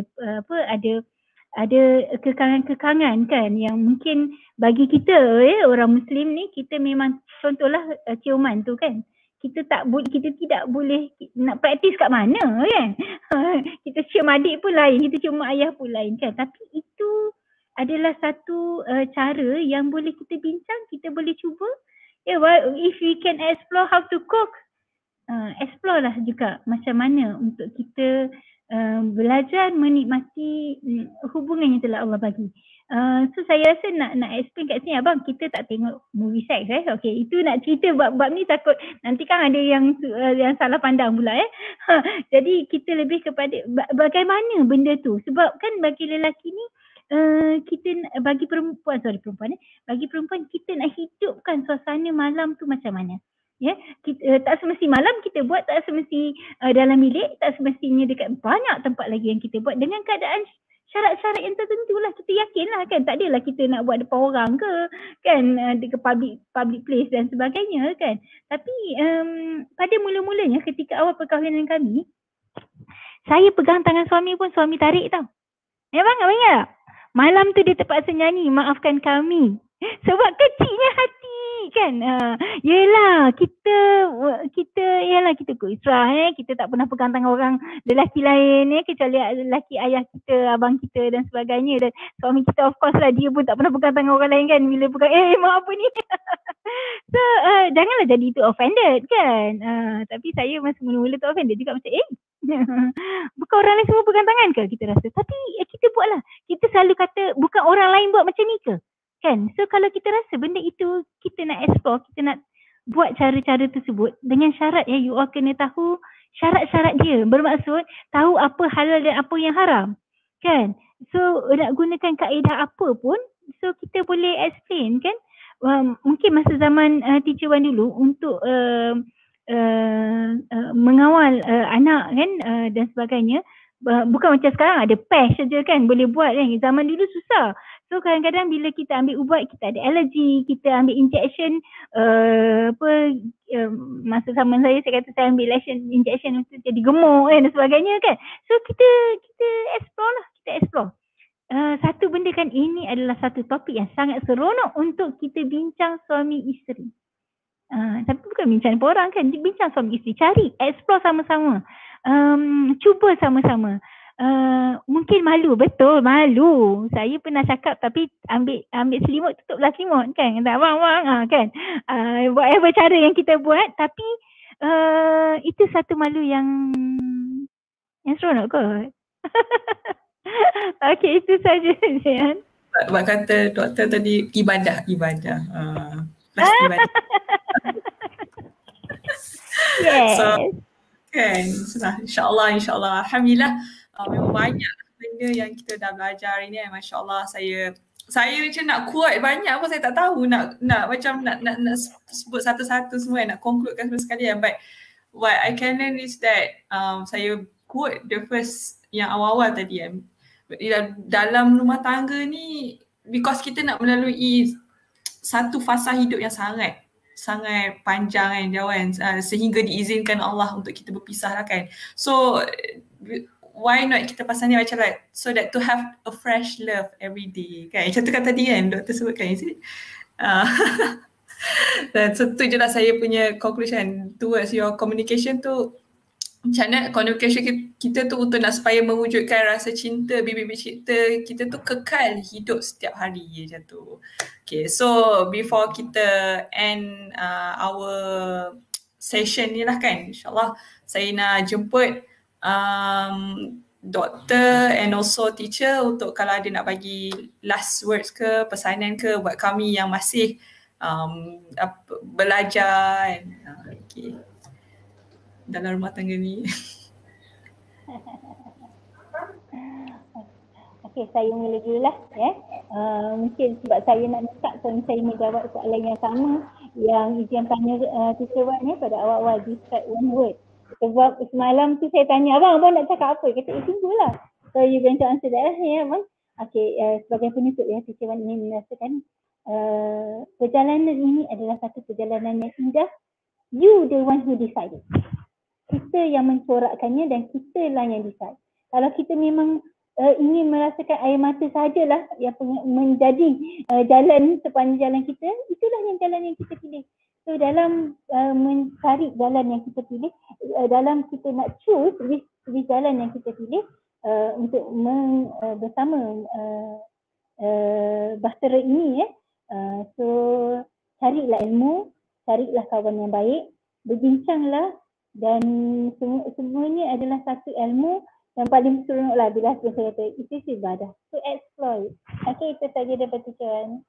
ada kekangan-kekangan kan, yang mungkin bagi kita orang Muslim ni, kita memang contohlah ciuman tu kan, kita tidak boleh nak praktis kat mana kan. Kita cium adik pun lain, kita cium mak ayah pun lain kan. Tapi itu adalah satu cara yang boleh kita bincang, kita boleh cuba. If we can explore how to cook, explore lah juga macam mana untuk kita belajar menikmati hubungan yang telah Allah bagi. So saya rasa nak explain kat sini, abang, kita tak tengok movie sex Okay, itu nak cerita bab ni takut nanti kan ada yang salah pandang pula Jadi kita lebih kepada bagaimana benda tu, sebab kan bagi lelaki ni kita bagi perempuan bagi perempuan kita nak hidupkan suasana malam tu macam mana. Ya, tak semesti malam kita buat, tak semesti dalam bilik, tak semestinya dekat banyak tempat lagi yang kita buat dengan keadaan syarat-syarat yang tertentu lah. Kita yakin lah kan, tak adalah kita nak buat depan orang ke kan, dekat public place dan sebagainya kan. Tapi pada mula-mulanya ketika awal perkahwinan kami, saya pegang tangan suami pun suami tarik tau. Ya bang, abang ingat tak? Malam tu dia terpaksa nyanyi, maafkan kami. Sebab kecilnya hati kan. Yelah kita yalah kita go Israel, kita tak pernah pegang tangan orang lelaki lain kecuali lelaki ayah kita, abang kita dan sebagainya. Dan suami kita of course lah, dia pun tak pernah pegang tangan orang lain kan. Bila pegang mak apa ni. So janganlah jadi itu offended kan. Tapi saya masa mula-mula tu offended juga, macam bukan orang lain semua pegang tangan ke kita rasa. Tapi kita buatlah. Kita selalu kata bukan orang lain buat macam ni ke kan. So kalau kita rasa benda itu kita nak explore, kita nak buat cara-cara tersebut dengan syarat you all kena tahu syarat-syarat dia. Bermaksud tahu apa halal dan apa yang haram kan. So nak gunakan kaedah apa pun, so kita boleh explain kan. Mungkin masa zaman teacher Wan dulu untuk mengawal anak kan dan sebagainya, bukan macam sekarang ada patch saja kan boleh buat kan. Zaman dulu susah. So kadang-kadang bila kita ambil ubat, kita ada alergi, kita ambil injection masa zaman saya kata saya ambil injection untuk jadi gemuk kan dan sebagainya kan. So kita explore lah, kita explore. Satu benda kan, ini adalah satu topik yang sangat seronok untuk kita bincang suami isteri. Tapi bukan bincang orang kan, bincang suami isteri, cari, explore sama-sama, cuba sama-sama. Mungkin malu, betul malu. Saya pernah cakap tapi ambil selimut, tutuplah selimut kan. Tak bang kan. Whatever cara yang kita buat, tapi itu satu malu yang seronok kot. Okey, itu saja Zayan. Sebab kata doktor tadi ibadah. Plus ibadah. Yes. So kan, insyaAllah. Alhamdulillah. Memang banyak benda yang kita dah belajar hari ni. Masya Allah, saya macam nak quote banyak pun saya tak tahu nak macam nak sebut satu-satu semua, nak concludekan semua sekalian. But what I can learn is that saya quote the first yang awal-awal tadi dalam rumah tangga ni, because kita nak melalui satu fasa hidup yang sangat panjang kan, jauh kan, sehingga diizinkan Allah untuk kita berpisah lah kan. So why not kita pasal ni macam like so that to have a fresh love every day kan. Contohkan tadi kan doktor sebutkan, is it? Dan so tu je lah saya punya conclusion towards your communication tu. Macam mana communication kita tu untuk nak supaya mewujudkan rasa cinta, bibit-bibit cinta kita tu kekal hidup setiap hari macam tu. Okay, so before kita end our session ni lah kan, insyaAllah saya nak jemput doktor and also teacher untuk kalau ada nak bagi last words ke, pesanan ke buat kami yang masih belajar kan. Okay. Dalam rumah tangga ni. Okey, saya mula dulu lah ya. Mungkin sebab saya nak minta suami saya menjawab soalan yang sama yang Izian tanya teacher Wan pada awal-awal, describe one word. Sebab semalam tu saya tanya, abang nak cakap apa? Kata tunggulah. So you going to answer that ya abang. Okey, sebagai penutup ya, teacher Wan ingin merasakan perjalanan ini adalah satu perjalanan yang indah. You the one who decided. Kita yang mencorakkannya dan kita lah yang decide. Kalau kita memang ingin merasakan air mata sahajalah yang menjadi jalan sepanjang jalan kita, itulah yang jalan yang kita pilih. So dalam mencari jalan yang kita pilih, dalam kita nak choose which jalan yang kita pilih untuk bersama bahtera ini so carilah ilmu, carilah kawan yang baik, berbincanglah. Dan semuanya adalah satu ilmu yang paling seronok lah bila saya kata itu ibadah. So explore. Okay, itu saja daripada teacher.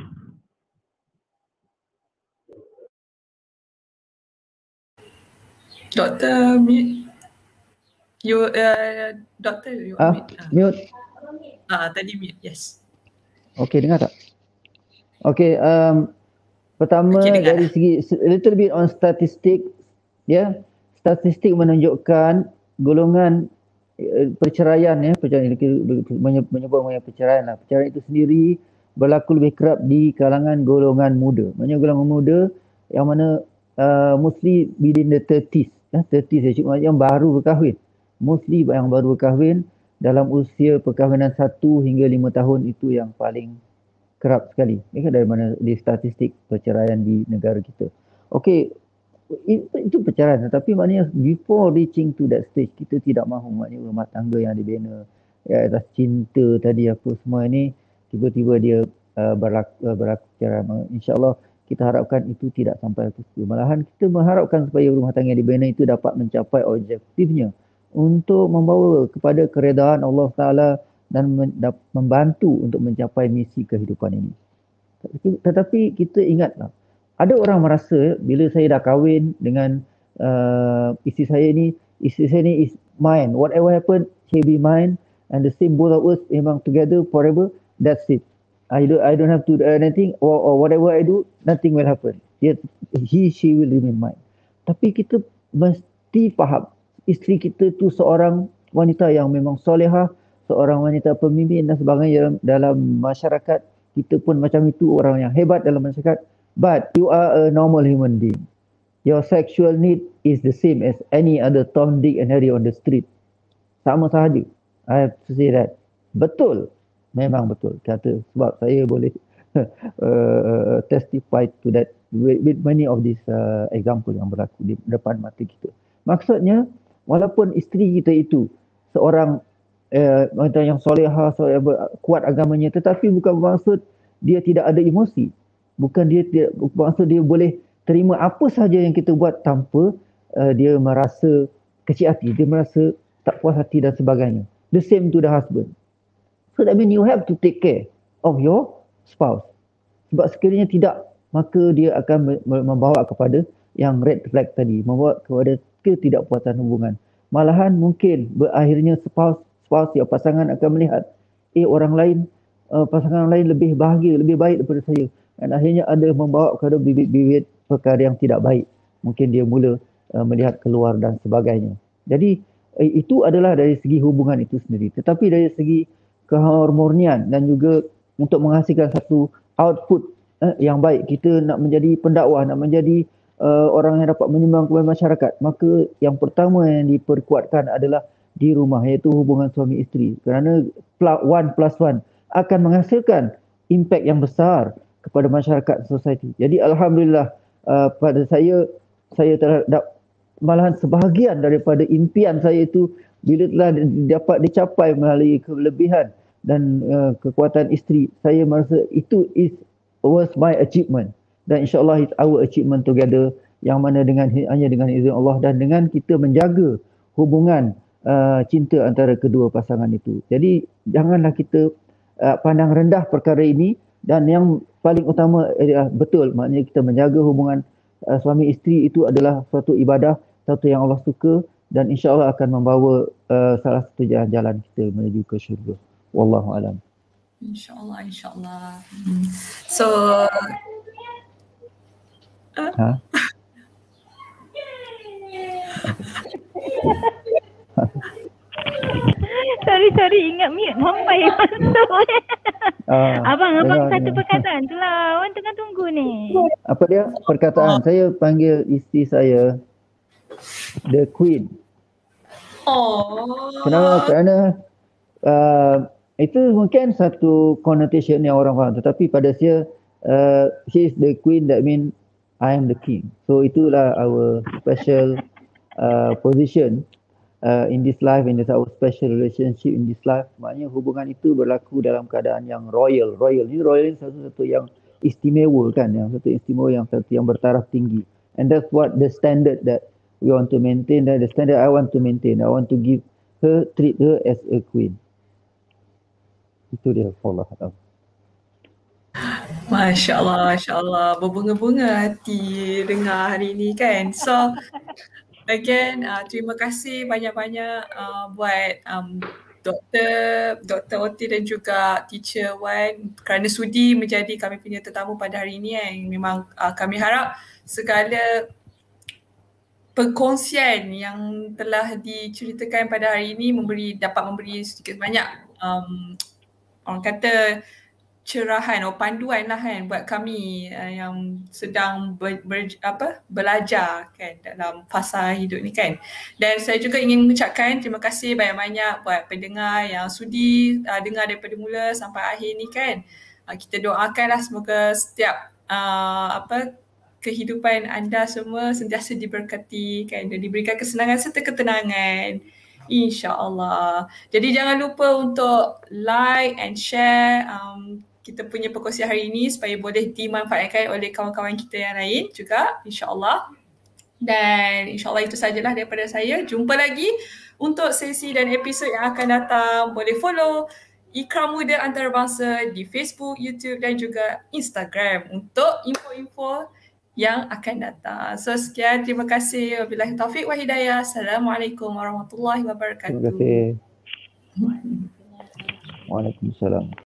Doktor mute. You doktor you mute. Mute. Tadi mute, yes. Okay, dengar tak? Okay, Pertama dari segi little bit on statistik, ya. Statistik menunjukkan golongan perceraian, ya, menyebut mengenai perceraian lah. Perceraian itu sendiri berlaku lebih kerap di kalangan golongan muda. Maksudnya golongan muda yang mana mostly within the 30s, 30s yang baru berkahwin. Mostly yang baru berkahwin dalam usia perkahwinan 1 hingga 5 tahun itu yang paling kerap sekali. Ini kan dari mana di statistik perceraian di negara kita. Okey, itu perceraian, tetapi maknanya before reaching to that stage kita tidak mahu, maknanya rumah tangga yang dibina ya atas cinta tadi apa semua ini tiba-tiba dia berlaku perceraian. InsyaAllah kita harapkan itu tidak sampai ke situ. Malahan kita mengharapkan supaya rumah tangga yang dibina itu dapat mencapai objektifnya untuk membawa kepada keredaan Allah Ta'ala dan membantu untuk mencapai misi kehidupan ini. Tetapi kita ingatlah, ada orang merasa bila saya dah kahwin dengan isteri saya ni is mine. Whatever happen, she be mine, and the same both of us memang together forever. That's it. I don't have to do anything, or whatever I do, nothing will happen. She will remain mine. Tapi kita mesti faham, isteri kita tu seorang wanita yang memang solehah, seorang wanita pemimpin dan sebagainya dalam masyarakat. Kita pun macam itu, orang yang hebat dalam masyarakat. But you are a normal human being. Your sexual need is the same as any other Tom, Dick and Harry on the street. Sama sahaja. I have to say that. Betul. Memang betul. Kata sebab saya boleh testify to that with many of these example yang berlaku di depan mata kita. Maksudnya, walaupun isteri kita itu seorang wanita yang solehah, kuat agamanya, tetapi bukan bermaksud dia tidak ada emosi. Bukan dia tidak bermaksud dia boleh terima apa sahaja yang kita buat tanpa dia merasa kecil hati, dia merasa tak puas hati dan sebagainya. The same to the husband. So that means you have to take care of your spouse. Sebab sekiranya tidak, maka dia akan membawa kepada yang red flag tadi, membawa kepada ketidakpuasan hubungan. Malahan mungkin berakhirnya spouse ya pasangan akan melihat orang lain, pasangan lain lebih bahagia, lebih baik daripada saya, dan akhirnya ada membawa kepada bibit-bibit perkara yang tidak baik. Mungkin dia mula melihat keluar dan sebagainya. Jadi itu adalah dari segi hubungan itu sendiri. Tetapi dari segi keharmonian dan juga untuk menghasilkan satu output yang baik, kita nak menjadi pendakwah, nak menjadi orang yang dapat menyumbang kepada masyarakat, maka yang pertama yang diperkuatkan adalah di rumah, iaitu hubungan suami isteri. Kerana 1+1 akan menghasilkan impak yang besar kepada masyarakat, society. Jadi alhamdulillah pada saya terhadap malahan sebahagian daripada impian saya itu bila telah dapat dicapai melalui kelebihan dan kekuatan isteri, saya merasa itu was my achievement, dan insyaAllah it's our achievement together, yang mana hanya dengan izin Allah dan dengan kita menjaga hubungan cinta antara kedua pasangan itu. Jadi janganlah kita pandang rendah perkara ini, dan yang paling utama adalah betul, maknanya kita menjaga hubungan suami isteri itu adalah suatu ibadah, satu yang Allah suka, dan insyaAllah akan membawa salah satu jalan kita menuju ke syurga. Wallahu alam. InsyaAllah. So Sorry, ingat mute sampai masuk. Abang satu perkataan tu lah, orang tengah tunggu ni. Apa dia? Perkataan. Saya panggil isteri saya the Queen. Kenapa? Kerana itu mungkin satu connotation yang orang faham, tetapi pada saya she is the Queen, that mean I am the King. So itulah our special position in this life, and it's our special relationship in this life. Maknanya hubungan itu berlaku dalam keadaan yang royal. Ini royal ini satu yang istimewa kan, yang satu istimewa, yang satu yang bertaraf tinggi. And that's what the standard that we want to maintain, that the standard I want to maintain. I want to give her, treat her as a queen. Itu dia. Allah. Masya Allah, berbunga-bunga hati dengar hari ni kan. So again, terima kasih banyak-banyak buat Dr. Oti dan juga Teacher Wan kerana sudi menjadi kami punya tetamu pada hari ini kan. Memang kami harap segala perkongsian yang telah diceritakan pada hari ini dapat memberi sedikit banyak orang kata cerahan atau panduan lah kan buat kami yang sedang belajar kan dalam fasa hidup ni kan. Dan saya juga ingin mengucapkan terima kasih banyak-banyak buat pendengar yang sudi dengar daripada mula sampai akhir ni kan. Kita doakanlah semoga setiap kehidupan anda semua sentiasa diberkati kan dan diberikan kesenangan serta ketenangan. InsyaAllah. Jadi jangan lupa untuk like and share kita punya perkongsian hari ini supaya boleh dimanfaatkan oleh kawan-kawan kita yang lain juga, insyaAllah. Dan insyaAllah itu sajalah daripada saya. Jumpa lagi untuk sesi dan episod yang akan datang. Boleh follow Ikram Muda Antarabangsa di Facebook, YouTube dan juga Instagram untuk info-info yang akan datang. So sekian, terima kasih. Wabillahi taufiq wa hidayah. Assalamualaikum warahmatullahi wabarakatuh. Terima kasih. Waalaikumsalam.